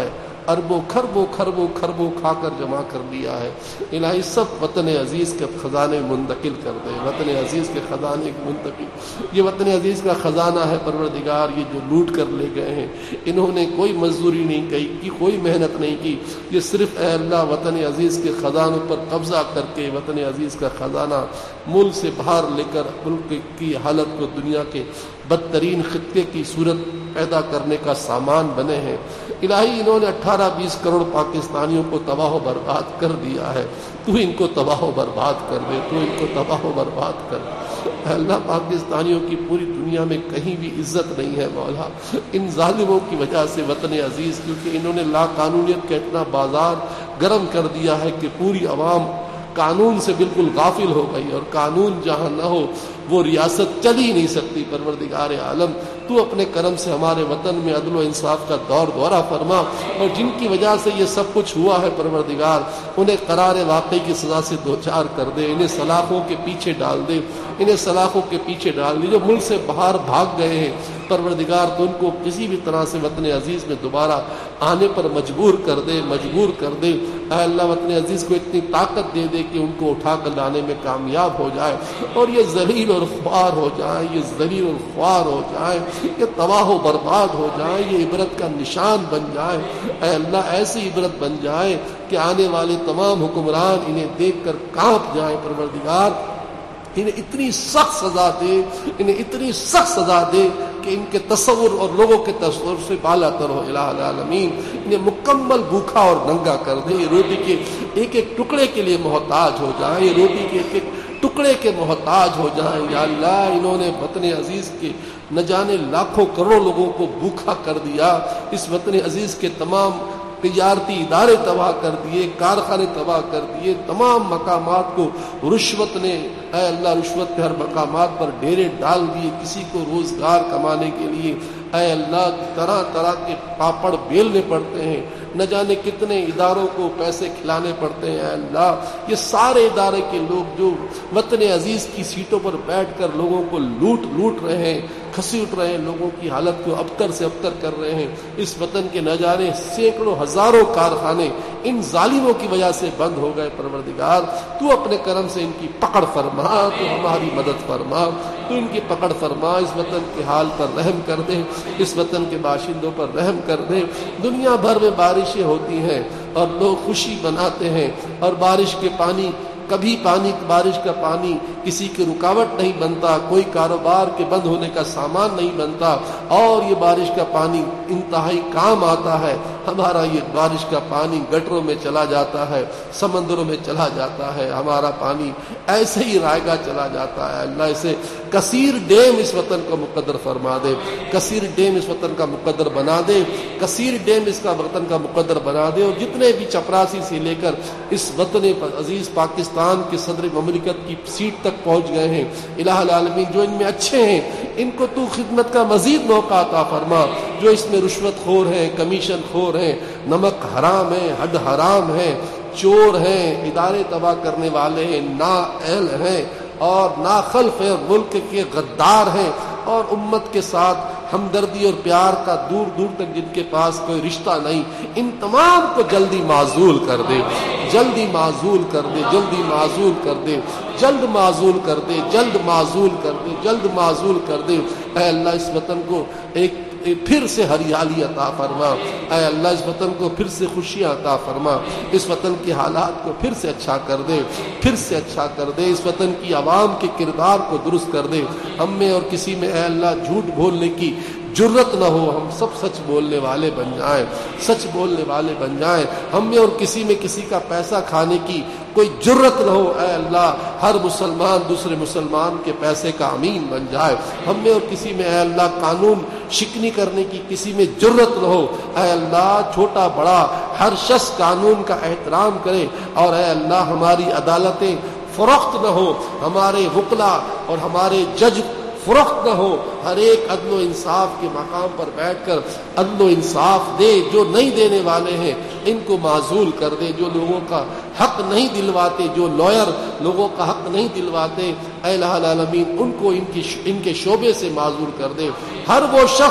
C: اربوں خربوں خربوں خربوں کھا کر جمع کر لیا ہے. الہی سب وطن عزیز کے خزانے منتقل کر دے. وطن عزیز کے خزانے منتقل، یہ وطن عزیز کا خزانہ ہے پروردگار، یہ جو لوٹ کر لے گئے ہیں، انہوں نے کوئی مزدوری نہیں کی، کوئی محنت نہیں کی، یہ صرف اے اللہ وطن عزیز کے خزانوں پر قبضہ کر کے وطن عزیز کا خزانہ ملک سے باہر لے کر ملک کی حالت کو دنیا کے بدترین خطے کی صورت پیدا کرنے کا سامان بنے ہیں. الہی انہوں نے اٹھارہ بیس کروڑ پاکستانیوں کو تباہ و برباد کر دیا ہے، تو ان کو تباہ و برباد کر دے، تو ان کو تباہ و برباد کر دے. اے اللہ پاکستانیوں کی پوری دنیا میں کہیں بھی عزت نہیں ہے مولا، ان ظالموں کی وجہ سے وطن عزیز، کیونکہ انہوں نے لا قانونیت کا اتنا بازار گرم کر دیا ہے کہ پوری عوام قانون سے بالکل غافل ہو گئی، اور قانون جہاں نہ ہو وہ ریاست چل ہی نہیں سکتی. پروردگار عالم تو اپنے کرم سے ہمارے وطن میں عدل و انصاف کا دور دورہ فرما، اور جن کی وجہ سے یہ سب کچھ ہوا ہے پروردگار انہیں قرار واقعی کی سزا سے دوچار کر دے، انہیں سلاخوں کے پیچھے ڈال دے، انہیں سلاخوں کے پیچھے ڈال دے. جو ملک سے باہر بھاگ گئے ہیں پروردگار تو ان کو کسی بھی طرح سے وطن عزیز میں دوبارہ آنے پر مجبور کر دے، مجبور کر دے. اے اللہ وطن عزیز کو اتنی طاقت دے دے کہ ان کو اٹھا کر لانے میں کامیاب ہو جائے، اور یہ ذلیل اور خوار ہو جائیں، یہ ذلیل اور خوار ہو جائیں، یہ تباہ و برباد ہو جائیں، یہ عبرت کا نشان بن جائیں. اے اللہ ایسی عبرت بن جائے کہ آنے والے تمام حکمران انہیں دیکھ کر کانپ جائیں. پروردگار انہیں اتنی سخت سزا دے، انہیں اتنی سخت سزا دے کہ ان کے تصور اور لوگوں کے تصور سے بالا تر ہو. الہ العالمین انہیں مکمل بھوکا اور ننگا کر دے، یہ روٹی کے ایک ایک ٹکڑے کے لیے محتاج ہو جائیں، یہ روٹی کے ایک ایک ٹکڑے کے محتاج ہو جائیں. یا اللہ انہوں نے وطن عزیز کے نہ جانے لاکھوں کروڑوں لوگوں کو بھوکا کر دیا، اس وطن عزیز کے تمام تجارتی ادارے تباہ کر دیے، کارخانے تباہ کر دیے، تمام مقامات کو رشوت نے اے اللہ رشوت کے ہر مقامات پر ڈیرے ڈال دیے، کسی کو روزگار کمانے کے لیے اے اللہ طرح طرح کے پاپڑ بیلنے پڑتے ہیں، نہ جانے کتنے اداروں کو پیسے کھلانے پڑتے ہیں. اے اللہ یہ سارے ادارے کے لوگ جو وطن عزیز کی سیٹوں پر بیٹھ کر لوگوں کو لوٹ لوٹ رہے ہیں، کھسی اٹھ رہے ہیں، لوگوں کی حالت کو ابتر سے ابتر کر رہے ہیں، اس وطن کے نہ جانے سینکڑوں ہزاروں کارخانے ان ظالموں کی وجہ سے بند ہو گئے. پروردگار تو اپنے کرم سے ان کی پکڑ فرما، تو ہماری مدد فرما، تو ان کی پکڑ فرما، اس وطن کے حال پر رحم کر دے، اس وطن کے باشندوں پر رحم کر دے. دنیا بھر میں بارشیں ہوتی ہیں اور لوگ خوشی مناتے ہیں، اور بارش کے پانی کبھی پانی بارش کا پانی کسی کی رکاوٹ نہیں بنتا، کوئی کاروبار کے بند ہونے کا سامان نہیں بنتا، اور یہ بارش کا پانی انتہائی کام آتا ہے. ہمارا یہ بارش کا پانی گٹروں میں چلا جاتا ہے، سمندروں میں چلا جاتا ہے، ہمارا پانی ایسے ہی رائے گا چلا جاتا ہے. اللہ اسے کثیر ڈیم اس وطن کو مقدر فرما دے، کثیر ڈیم اس وطن کا مقدر بنا دے، کثیر ڈیم اس کا وطن کا مقدر بنا دے. اور جتنے بھی چپراسی سے لے کر اس وطن عزیز پاکستان کے صدر مملکت کی سیٹ تک پہنچ گئے ہیں، الہ العالمین جو ان میں اچھے ہیں ان کو تو خدمت کا مزید موقع عطا فرما. جو اس میں رشوت خور ہیں، کمیشن خور ہیں، نمک حرام ہے، حد حرام ہے، چور ہیں، ادارے تباہ کرنے والے ہیں، نااہل ہیں اور ناخلف ہیں، ملک کے غدار ہیں، اور امت کے ساتھ ہمدردی اور پیار کا دور دور تک جن کے پاس کوئی رشتہ نہیں، ان تمام کو جلدی معزول کر دے، جلدی معزول کر دے، جلدی معزول کر دے، جلد معزول کر دے، جلد معزول کر دے، جلد معزول کر دے. اے اللہ اس وطن کو ایک پھر سے ہریالی عطا فرما. اے اللہ اس وطن کو پھر سے خوشیاں عطا فرما، اس وطن کے حالات کو پھر سے اچھا کر دے، پھر سے اچھا کر دے، اس وطن کی عوام کے کردار کو درست کر دے. ہم میں اور کسی میں اے اللہ جھوٹ بولنے کی جرت نہ ہو، ہم سب سچ بولنے والے بن جائیں، سچ بولنے والے بن جائیں. ہم میں اور کسی میں کسی کا پیسہ کھانے کی کوئی جرت نہ ہو. اے اللہ ہر مسلمان دوسرے مسلمان کے پیسے کا امین بن جائے. ہم میں اور کسی میں اے اللہ قانون شکنی کرنے کی کسی میں جرت نہ ہو. اے اللہ چھوٹا بڑا ہر شخص قانون کا احترام کرے، اور اے اللہ ہماری عدالتیں فروخت نہ ہو، ہمارے وکلا اور ہمارے جج فروخت نہ ہو. ہر ایک عدل و انصاف کے مقام پر بیٹھ کر عدل و انصاف دے. جو نہیں دینے والے ہیں ان کو معزول کر دے، جو لوگوں کا حق نہیں دلواتے، جو لائر لوگوں کا حق نہیں دلواتے، اے الہ العالمین ان کو ان کی ان کے شعبے سے معزول کر دے. ہر وہ شخص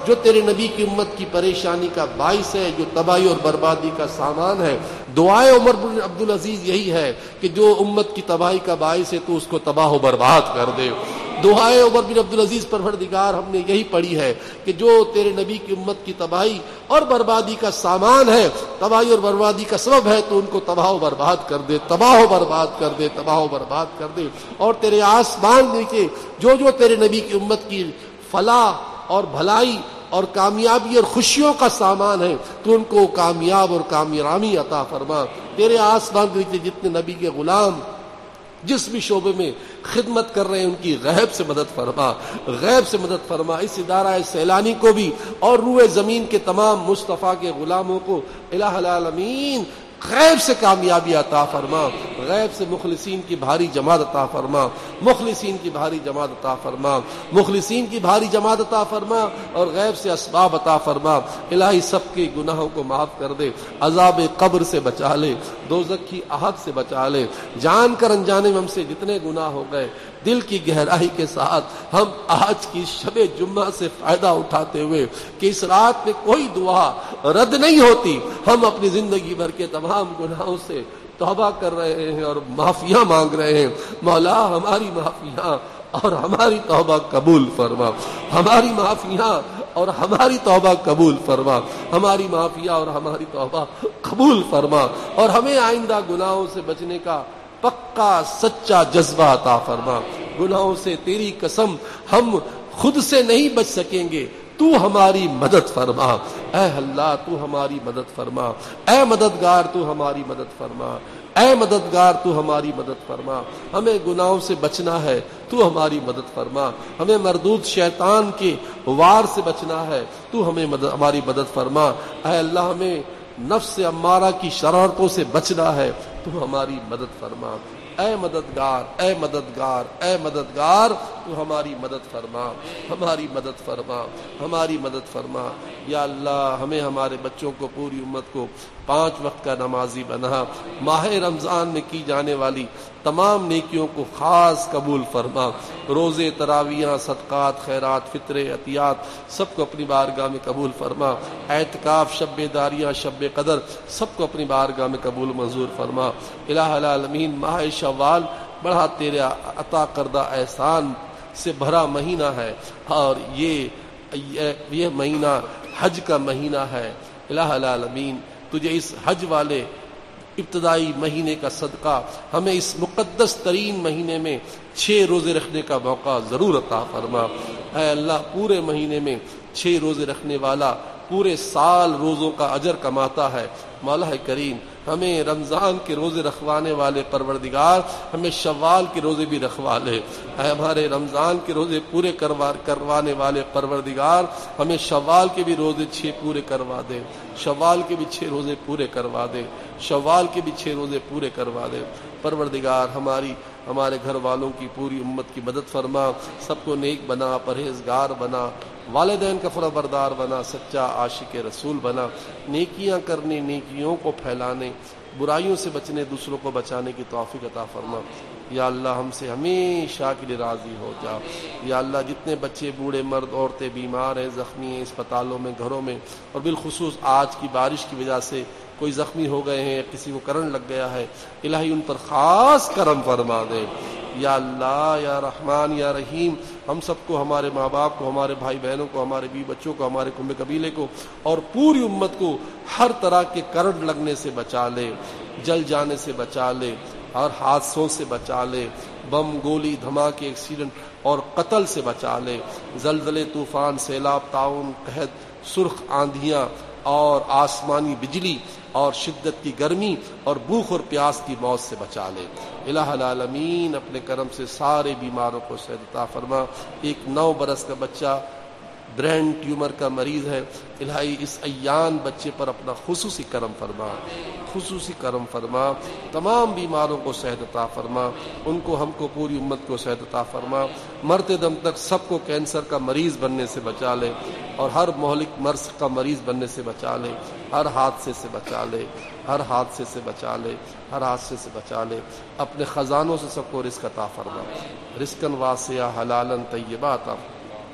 C: جو تیرے نبی کی امت کی پریشانی کا باعث ہے، جو تباہی اور بربادی کا سامان ہے۔ دعائے عمر بن عبدالعزیز یہی ہے کہ جو امت کی تباہی کا باعث ہے تو اس کو تباہ و برباد کر دے۔ دعائے عمر بن عبدالعزیز پروردگار ہم نے یہی پڑھی ہے کہ جو تیرے نبی کی امت کی تباہی اور بربادی کا سامان ہے، تباہی اور بربادی کا سبب ہے، تو ان کو تباہ و برباد کر دے، تباہ و برباد کر دے، تباہ و برباد کر دے۔ اور تیرے آسمان نیچے جو جو تیرے نبی کی امت کی فلاح اور بھلائی اور کامیابی اور خوشیوں کا سامان ہے، تو ان کو کامیاب اور کامیابی عطا فرما۔ تیرے آسمان کے نیچے جتنے نبی کے غلام جس بھی شعبے میں خدمت کر رہے ہیں ان کی غیب سے مدد فرما، غیب سے مدد فرما۔ اس ادارہ سیلانی کو بھی اور روئے زمین کے تمام مصطفیٰ کے غلاموں کو الہ العالمین غیب سے کامیابی عطا فرما، غیب سے مخلصین کی بھاری جماعت عطا فرما، مخلصین کی بھاری جماعت عطا فرما، مخلصین کی بھاری جماعت عطا فرما، اور غیب سے اسباب عطا فرما۔ الہی سب کے گناہوں کو معاف کر دے، عذاب قبر سے بچا لے، دوزخ کی آگ سے بچا لے۔ جان کر انجانے میں ہم سے جتنے گناہ ہو گئے، دل کی گہرائی کے ساتھ ہم آج کی شب جمعہ سے فائدہ اٹھاتے ہوئے کہ اس رات میں کوئی دعا رد نہیں ہوتی، ہم اپنی زندگی بھر کے تمام گناہوں سے توبہ کر رہے ہیں اور معافیاں مانگ رہے ہیں۔ مولا ہماری معافیاں اور ہماری توبہ قبول فرما، ہماری معافیاں اور ہماری توبہ قبول فرما، ہماری معافیاں اور ہماری توبہ قبول فرما، اور ہمیں آئندہ گناہوں سے بچنے کا پکا سچا جذبہ عطا فرما۔ گناہوں سے تیری قسم ہم خود سے نہیں بچ سکیں گے، تو ہماری مدد فرما۔ اے اللہ تو ہماری مدد فرما، اے مددگار تو ہماری مدد فرما، اے مددگار تو ہماری مدد فرما۔ ہمیں گناہوں سے بچنا ہے، تو ہماری مدد فرما۔ ہمیں مردود شیطان کے وار سے بچنا ہے، تو ہمیں مدد ہماری مدد فرما۔ اے اللہ ہمیں نفس امارہ کی شرارتوں سے بچنا ہے، تو ہماری مدد فرما۔ اے مددگار اے مددگار اے مددگار تو ہماری مدد فرما، ہماری مدد فرما، ہماری مدد فرما۔ یا اللہ ہمیں ہمارے بچوں کو، پوری امت کو پانچ وقت کا نمازی بنا۔ ماہ رمضان میں کی جانے والی تمام نیکیوں کو خاص قبول فرما۔ روزے، تراویحاں، صدقات، خیرات، فطرے، عطیات سب کو اپنی بارگاہ میں قبول فرما۔ اعتکاف، شب داریاں، شب قدر سب کو اپنی بارگاہ میں قبول منظور فرما۔ الہ العالمین ماہ شوال بڑا تیرے عطا کردہ احسان سے بھرا مہینہ ہے، اور یہ یہ مہینہ حج کا مہینہ ہے۔ الہ العالمین تجھے اس حج والے ابتدائی مہینے کا صدقہ ہمیں اس مقدس ترین مہینے میں چھ روزے رکھنے کا موقع ضرور عطا فرما۔ اے اللہ پورے مہینے میں چھ روزے رکھنے والا پورے سال روزوں کا اجر کماتا ہے۔ مولا کریم ہمیں رمضان کے روزے رکھوانے والے پروردگار ہمیں شوال کے روزے بھی رکھوا لے۔ اے ہمارے رمضان کے روزے پورے کروانے والے پروردگار ہمیں شوال کے بھی روزے چھ پورے کروا دے، شوال کے بھی چھ روزے پورے کروا دے، شوال کے بھی چھ روزے پورے کروا دے۔ پروردگار ہماری ہمارے گھر والوں کی، پوری امت کی مدد فرما، سب کو نیک بنا، پرہیزگار بنا، والدین کا فرما بردار بنا، سچا عاشق رسول بنا، نیکیاں کرنے، نیکیوں کو پھیلانے، برائیوں سے بچنے، دوسروں کو بچانے کی توفیق عطا فرما۔ یا اللہ ہم سے ہمیشہ کے لیے راضی ہو جا۔ یا اللہ جتنے بچے، بوڑھے، مرد، عورتیں بیمار ہیں، زخمی ہیں، اسپتالوں میں، گھروں میں، اور بالخصوص آج کی بارش کی وجہ سے کوئی زخمی ہو گئے ہیں، کسی کو کرنٹ لگ گیا ہے، الہی ان پر خاص کرم فرما دے۔ یا اللہ یا رحمان یا رحیم ہم سب کو، ہمارے ماں باپ کو، ہمارے بھائی بہنوں کو، ہمارے بیوی بچوں کو، ہمارے کنبے قبیلے کو اور پوری امت کو ہر طرح کے کرنٹ لگنے سے بچا لے، جل جانے سے بچا لے، اور حادثوں سے بچا لے، بم، گولی، دھماکے، ایکسیڈنٹ اور قتل سے بچا لے، زلزلے، طوفان، سیلاب، طاعون، قحط، سرخ آندھیاں اور آسمانی بجلی اور شدت کی گرمی اور بھوک اور پیاس کی موت سے بچا لے۔ الہ العالمین اپنے کرم سے سارے بیماروں کو صحت عطا فرما۔ ایک نو برس کا بچہ برین ٹیومر کا مریض ہے، الہی اس ایان بچے پر اپنا خصوصی کرم فرما، خصوصی کرم فرما، تمام بیماروں کو صحت عطا فرما، ان کو، ہم کو، پوری امت کو صحت عطا فرما۔ مرتے دم تک سب کو کینسر کا مریض بننے سے بچا لے، اور ہر مہلک مرض کا مریض بننے سے بچا لے، ہر حادثے سے بچا لے، ہر حادثے سے بچا لے، ہر حادثے سے بچا لے۔ اپنے خزانوں سے سب کو رزق عطا فرما، رزقاً واسعہ، حلالاً طیبہ عطا فرما۔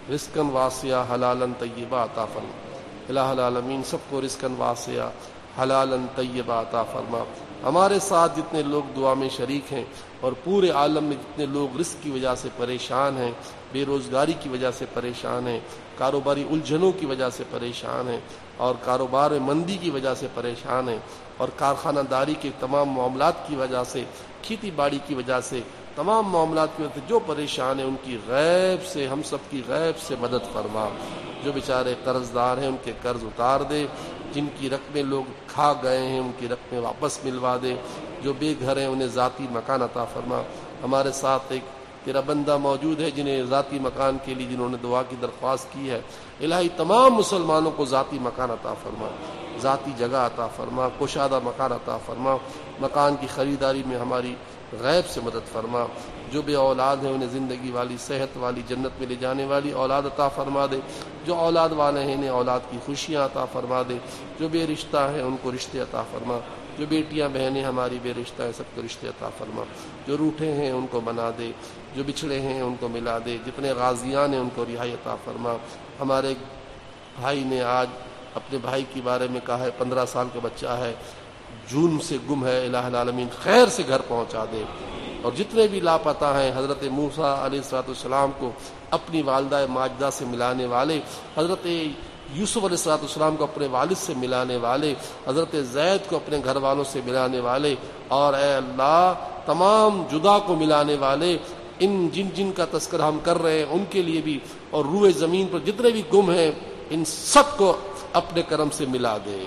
C: رزقاً واسعہ حلالاً طیبہ عطا فرما. الہ العالمین سب کو رزقاً واسعہ حلالاً طیبہ عطا فرما. ہمارے ساتھ جتنے لوگ دعا میں شریک ہیں اور پورے عالم میں جتنے لوگ رزق کی وجہ سے پریشان ہیں، بے روزگاری کی وجہ سے پریشان ہیں، کاروباری الجھنوں کی وجہ سے پریشان ہیں، اور کاروبار میں مندی کی وجہ سے پریشان ہیں، اور کارخانہ داری کے تمام معاملات کی وجہ سے، کھیتی باڑی کی وجہ سے، تمام معاملات کی وجہ سے جو پریشان ہیں، ان کی غیب سے، ہم سب کی غیب سے مدد فرما. جو بیچارے قرض دار ہیں ان کے قرض اتار دے، جن کی رقمیں لوگ کھا گئے ہیں ان کی رقمیں واپس ملوا دے، جو بے گھر ہیں انہیں ذاتی مکان عطا فرما. ہمارے ساتھ ایک تیرا بندہ موجود ہے جنہیں ذاتی مکان کے لیے جنہوں نے دعا کی درخواست کی ہے. الہی تمام مسلمانوں کو ذاتی مکان عطا فرما، ذاتی جگہ عطا فرما، کشادہ مکان عطا فرما. مکان کی خریداری میں ہماری غیب سے مدد فرما. جو بے اولاد ہیں انہیں زندگی والی، صحت والی، جنت میں لے جانے والی اولاد عطا فرما دے. جو اولاد والے ہیں انہیں اولاد کی خوشیاں عطا فرما دے. جو بے رشتہ ہیں ان کو رشتے عطا فرما. جو بیٹیاں بہنیں ہماری بے رشتہ ہیں سب کو رشتے عطا فرما. جو روٹھے ہیں ان کو بنا دے، جو بچھڑے ہیں ان کو ملا دے. جتنے غازیان ہیں ان کو رہائی عطا فرما. ہمارے بھائی نے آج اپنے بھائی کے بارے میں کہا ہے پندرہ سال کا بچہ ہے، جون سے گم ہے، الہ العالمین خیر سے گھر پہنچا دے. اور جتنے بھی لاپتہ ہیں حضرت موسیٰ علیہ الصلوۃ والسلام کو اپنی والدہ ماجدہ سے ملانے والے، حضرت یوسف علیہ الصلوۃ والسلام کو اپنے والد سے ملانے والے، حضرت زید کو اپنے گھر والوں سے ملانے والے، اور اے اللہ تمام جدا کو ملانے والے، ان جن جن کا تذکرہ ہم کر رہے ہیں ان کے لیے بھی، اور روئے زمین پر جتنے بھی گم ہیں ان سب کو اپنے کرم سے ملا دے،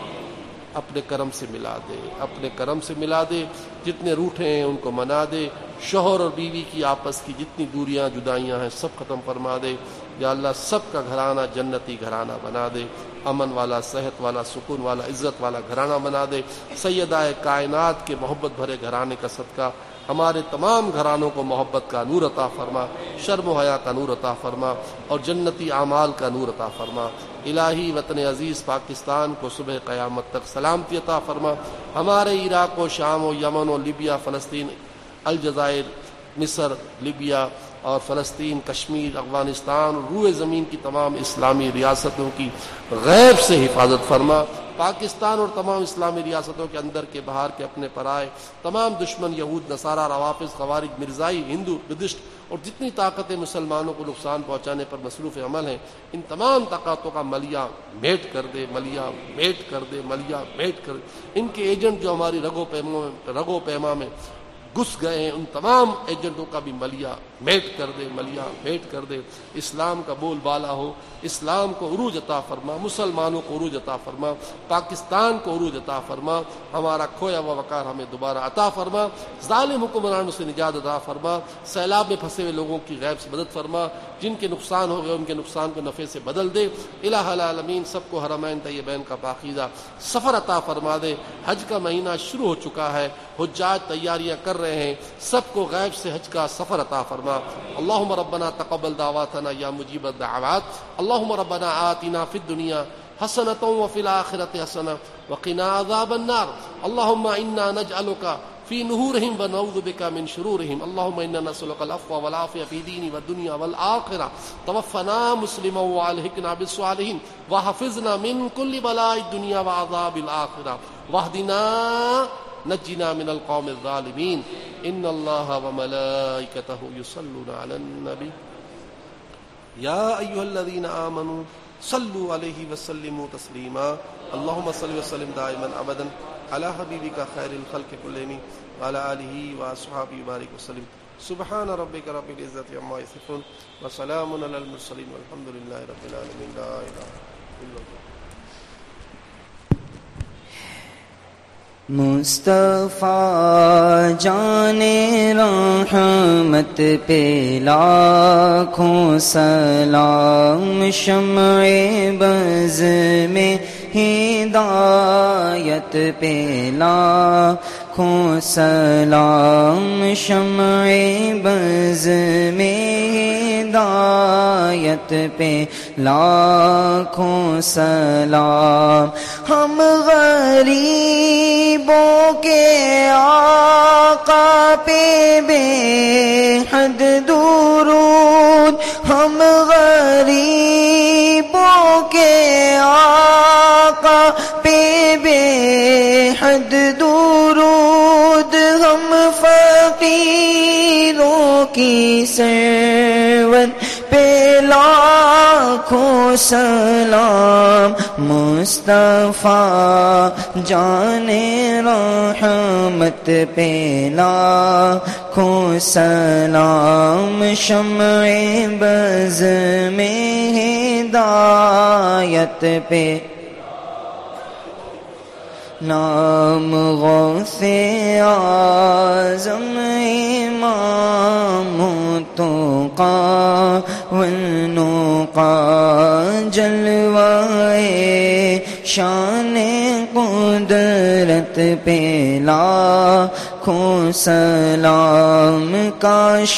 C: اپنے کرم سے ملا دے، اپنے کرم سے ملا دے. جتنے روٹھے ہیں ان کو منا دے. شوہر اور بیوی کی آپس کی جتنی دوریاں جدائیاں ہیں سب ختم فرما دے. یا اللہ سب کا گھرانہ جنتی گھرانہ بنا دے، امن والا، صحت والا، سکون والا، عزت والا گھرانہ بنا دے. سیدہ کائنات کے محبت بھرے گھرانے کا صدقہ ہمارے تمام گھرانوں کو محبت کا نور عطا فرما، شرم و حیا کا نور عطا فرما، اور جنتی اعمال کا نور عطا فرما. الہی وطن عزیز پاکستان کو صبح قیامت تک سلامتی عطا فرما. ہمارے عراق و شام و یمن و لیبیا، فلسطین، الجزائر، مصر، لیبیا اور فلسطین، کشمیر، افغانستان اور روئے زمین کی تمام اسلامی ریاستوں کی غیب سے حفاظت فرما. پاکستان اور تمام اسلامی ریاستوں کے اندر کے باہر کے اپنے پرائے تمام دشمن، یہود، نصارہ، روافظ، خوارج، مرزائی، ہندو، بدھسٹ اور جتنی طاقتیں مسلمانوں کو نقصان پہنچانے پر مصروف عمل ہیں، ان تمام طاقتوں کا ملیا میٹ کر دے، ملیا میٹ کر دے، ملیا میٹ کر دے. ان کے ایجنٹ جو ہماری رگو پیما رگو پیما میں گھس گئے ہیں ان تمام ایجنٹوں کا بھی ملیا میٹ کر دے، ملیا میٹ کر دے. اسلام کا بول بالا ہو، اسلام کو عروج عطا فرما، مسلمانوں کو عروج عطا فرما، پاکستان کو عروج عطا فرما. ہمارا کھویا ہوا وقار ہمیں دوبارہ عطا فرما. ظالم حکمرانوں سے نجات عطا فرما. سیلاب میں پھنسے ہوئے لوگوں کی غیب سے مدد فرما. جن کے نقصان ہو گئے ان کے نقصان کو نفع سے بدل دے. الہ العالمین سب کو حرمین طیبین کا پاکیزہ سفر عطا فرما دے. حج کا مہینہ شروع ہو چکا ہے، حجاج تیاریاں کر رہے ہیں، سب کو غیب سے حج کا سفر عطا فرما. اللہم ربنا تقبل دعواتنا یا مجیب الدعوات. اللہم ربنا آتنا فی الدنیا حسنۃ وفی الآخرۃ حسنہ وقنا عذاب النار. اللہم انا نجعلک فی نحورہم ونعوذ بک من شرورہم. اللہم انا نسألک العفو والعافیہ فی دین والدنیا والآخرہ. توفنا مسلما والحقنا بالصالحین وحفظنا من کل بلاء الدنیا وعذاب الآخرہ واہدنا نجنا من القوم الظالمین. ان اللہ وملائکتہ یصلون علی النبی یا ایھا الذین آمنوا صلوا علیہ وسلموا تسلیما. اللہم صل وسلم دائما ابدا علی حبیبک خیر الخلق کلہم وعلی آلہ واصحابہ وبارک وسلم. سبحان ربک رب العزۃ عما یصفون وسلام علی المرسلین والحمد للہ رب العالمین. لا الہ الا اللہ.
B: مصطفیٰ جان رحمت پہ لاکھوں سلام. شمع بز میں ہدایت پہ لاکھوں سلام. شمع بز میں ہدایت پہ لاکھوں سلام. ہم غریبوں کے آقا پہ بے حد درود. ہم غریبوں کے آقا پہ بے حد درود. ہم فقیروں کی سرور پہ لاکھوں سلام. مصطفیٰ جان رحمت پہ لاکھوں سلام. شمع بز میں ہدایت پہ نام غوث اعظم امام تقی والنقی. جلوائے شان قدرت پہ لاکھوں سلام. کاش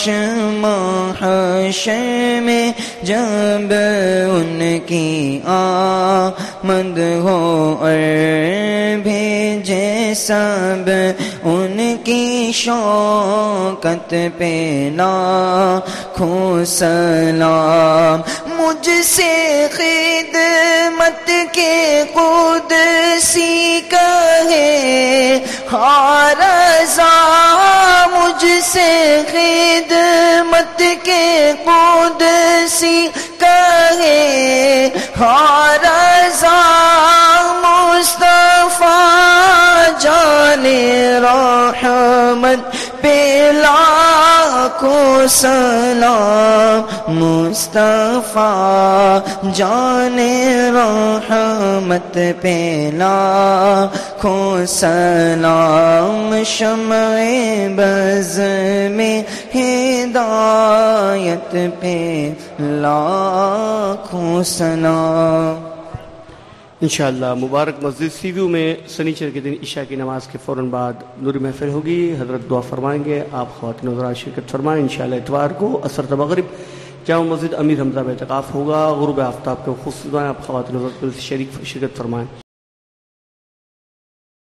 B: محشر میں جب ان کی آمد ہو اور بھیجے سب ان کی شوکت پہ لاکھوں سلام. مجھ سے خدمت کے قدسی کہے ہاں رضا. مجھ سے خدمت کے قدسی کہے ہاں رضا. مصطفیٰ جان رحمت پہ لاکھوں سلام. مصطفیٰ جان رحمت پہ لاکھوں سلام. شمع بز میں ہدایت پہ لاکھوں سلام.
D: انشاءاللہ مبارک مسجد سی ویو میں سنیچر کے دن عشاء کی نماز کے فوراً بعد نوری محفل ہوگی. حضرت دعا فرمائیں گے. آپ خواتین حضرات شرکت فرمائیں. انشاءاللہ اتوار کو عصر تا مغرب جامع مسجد امیر حمزہ میں اعتکاف ہوگا. غروب آفتاب کے خصوصاً آپ خواتین حضرات شریک شرکت فرمائیں.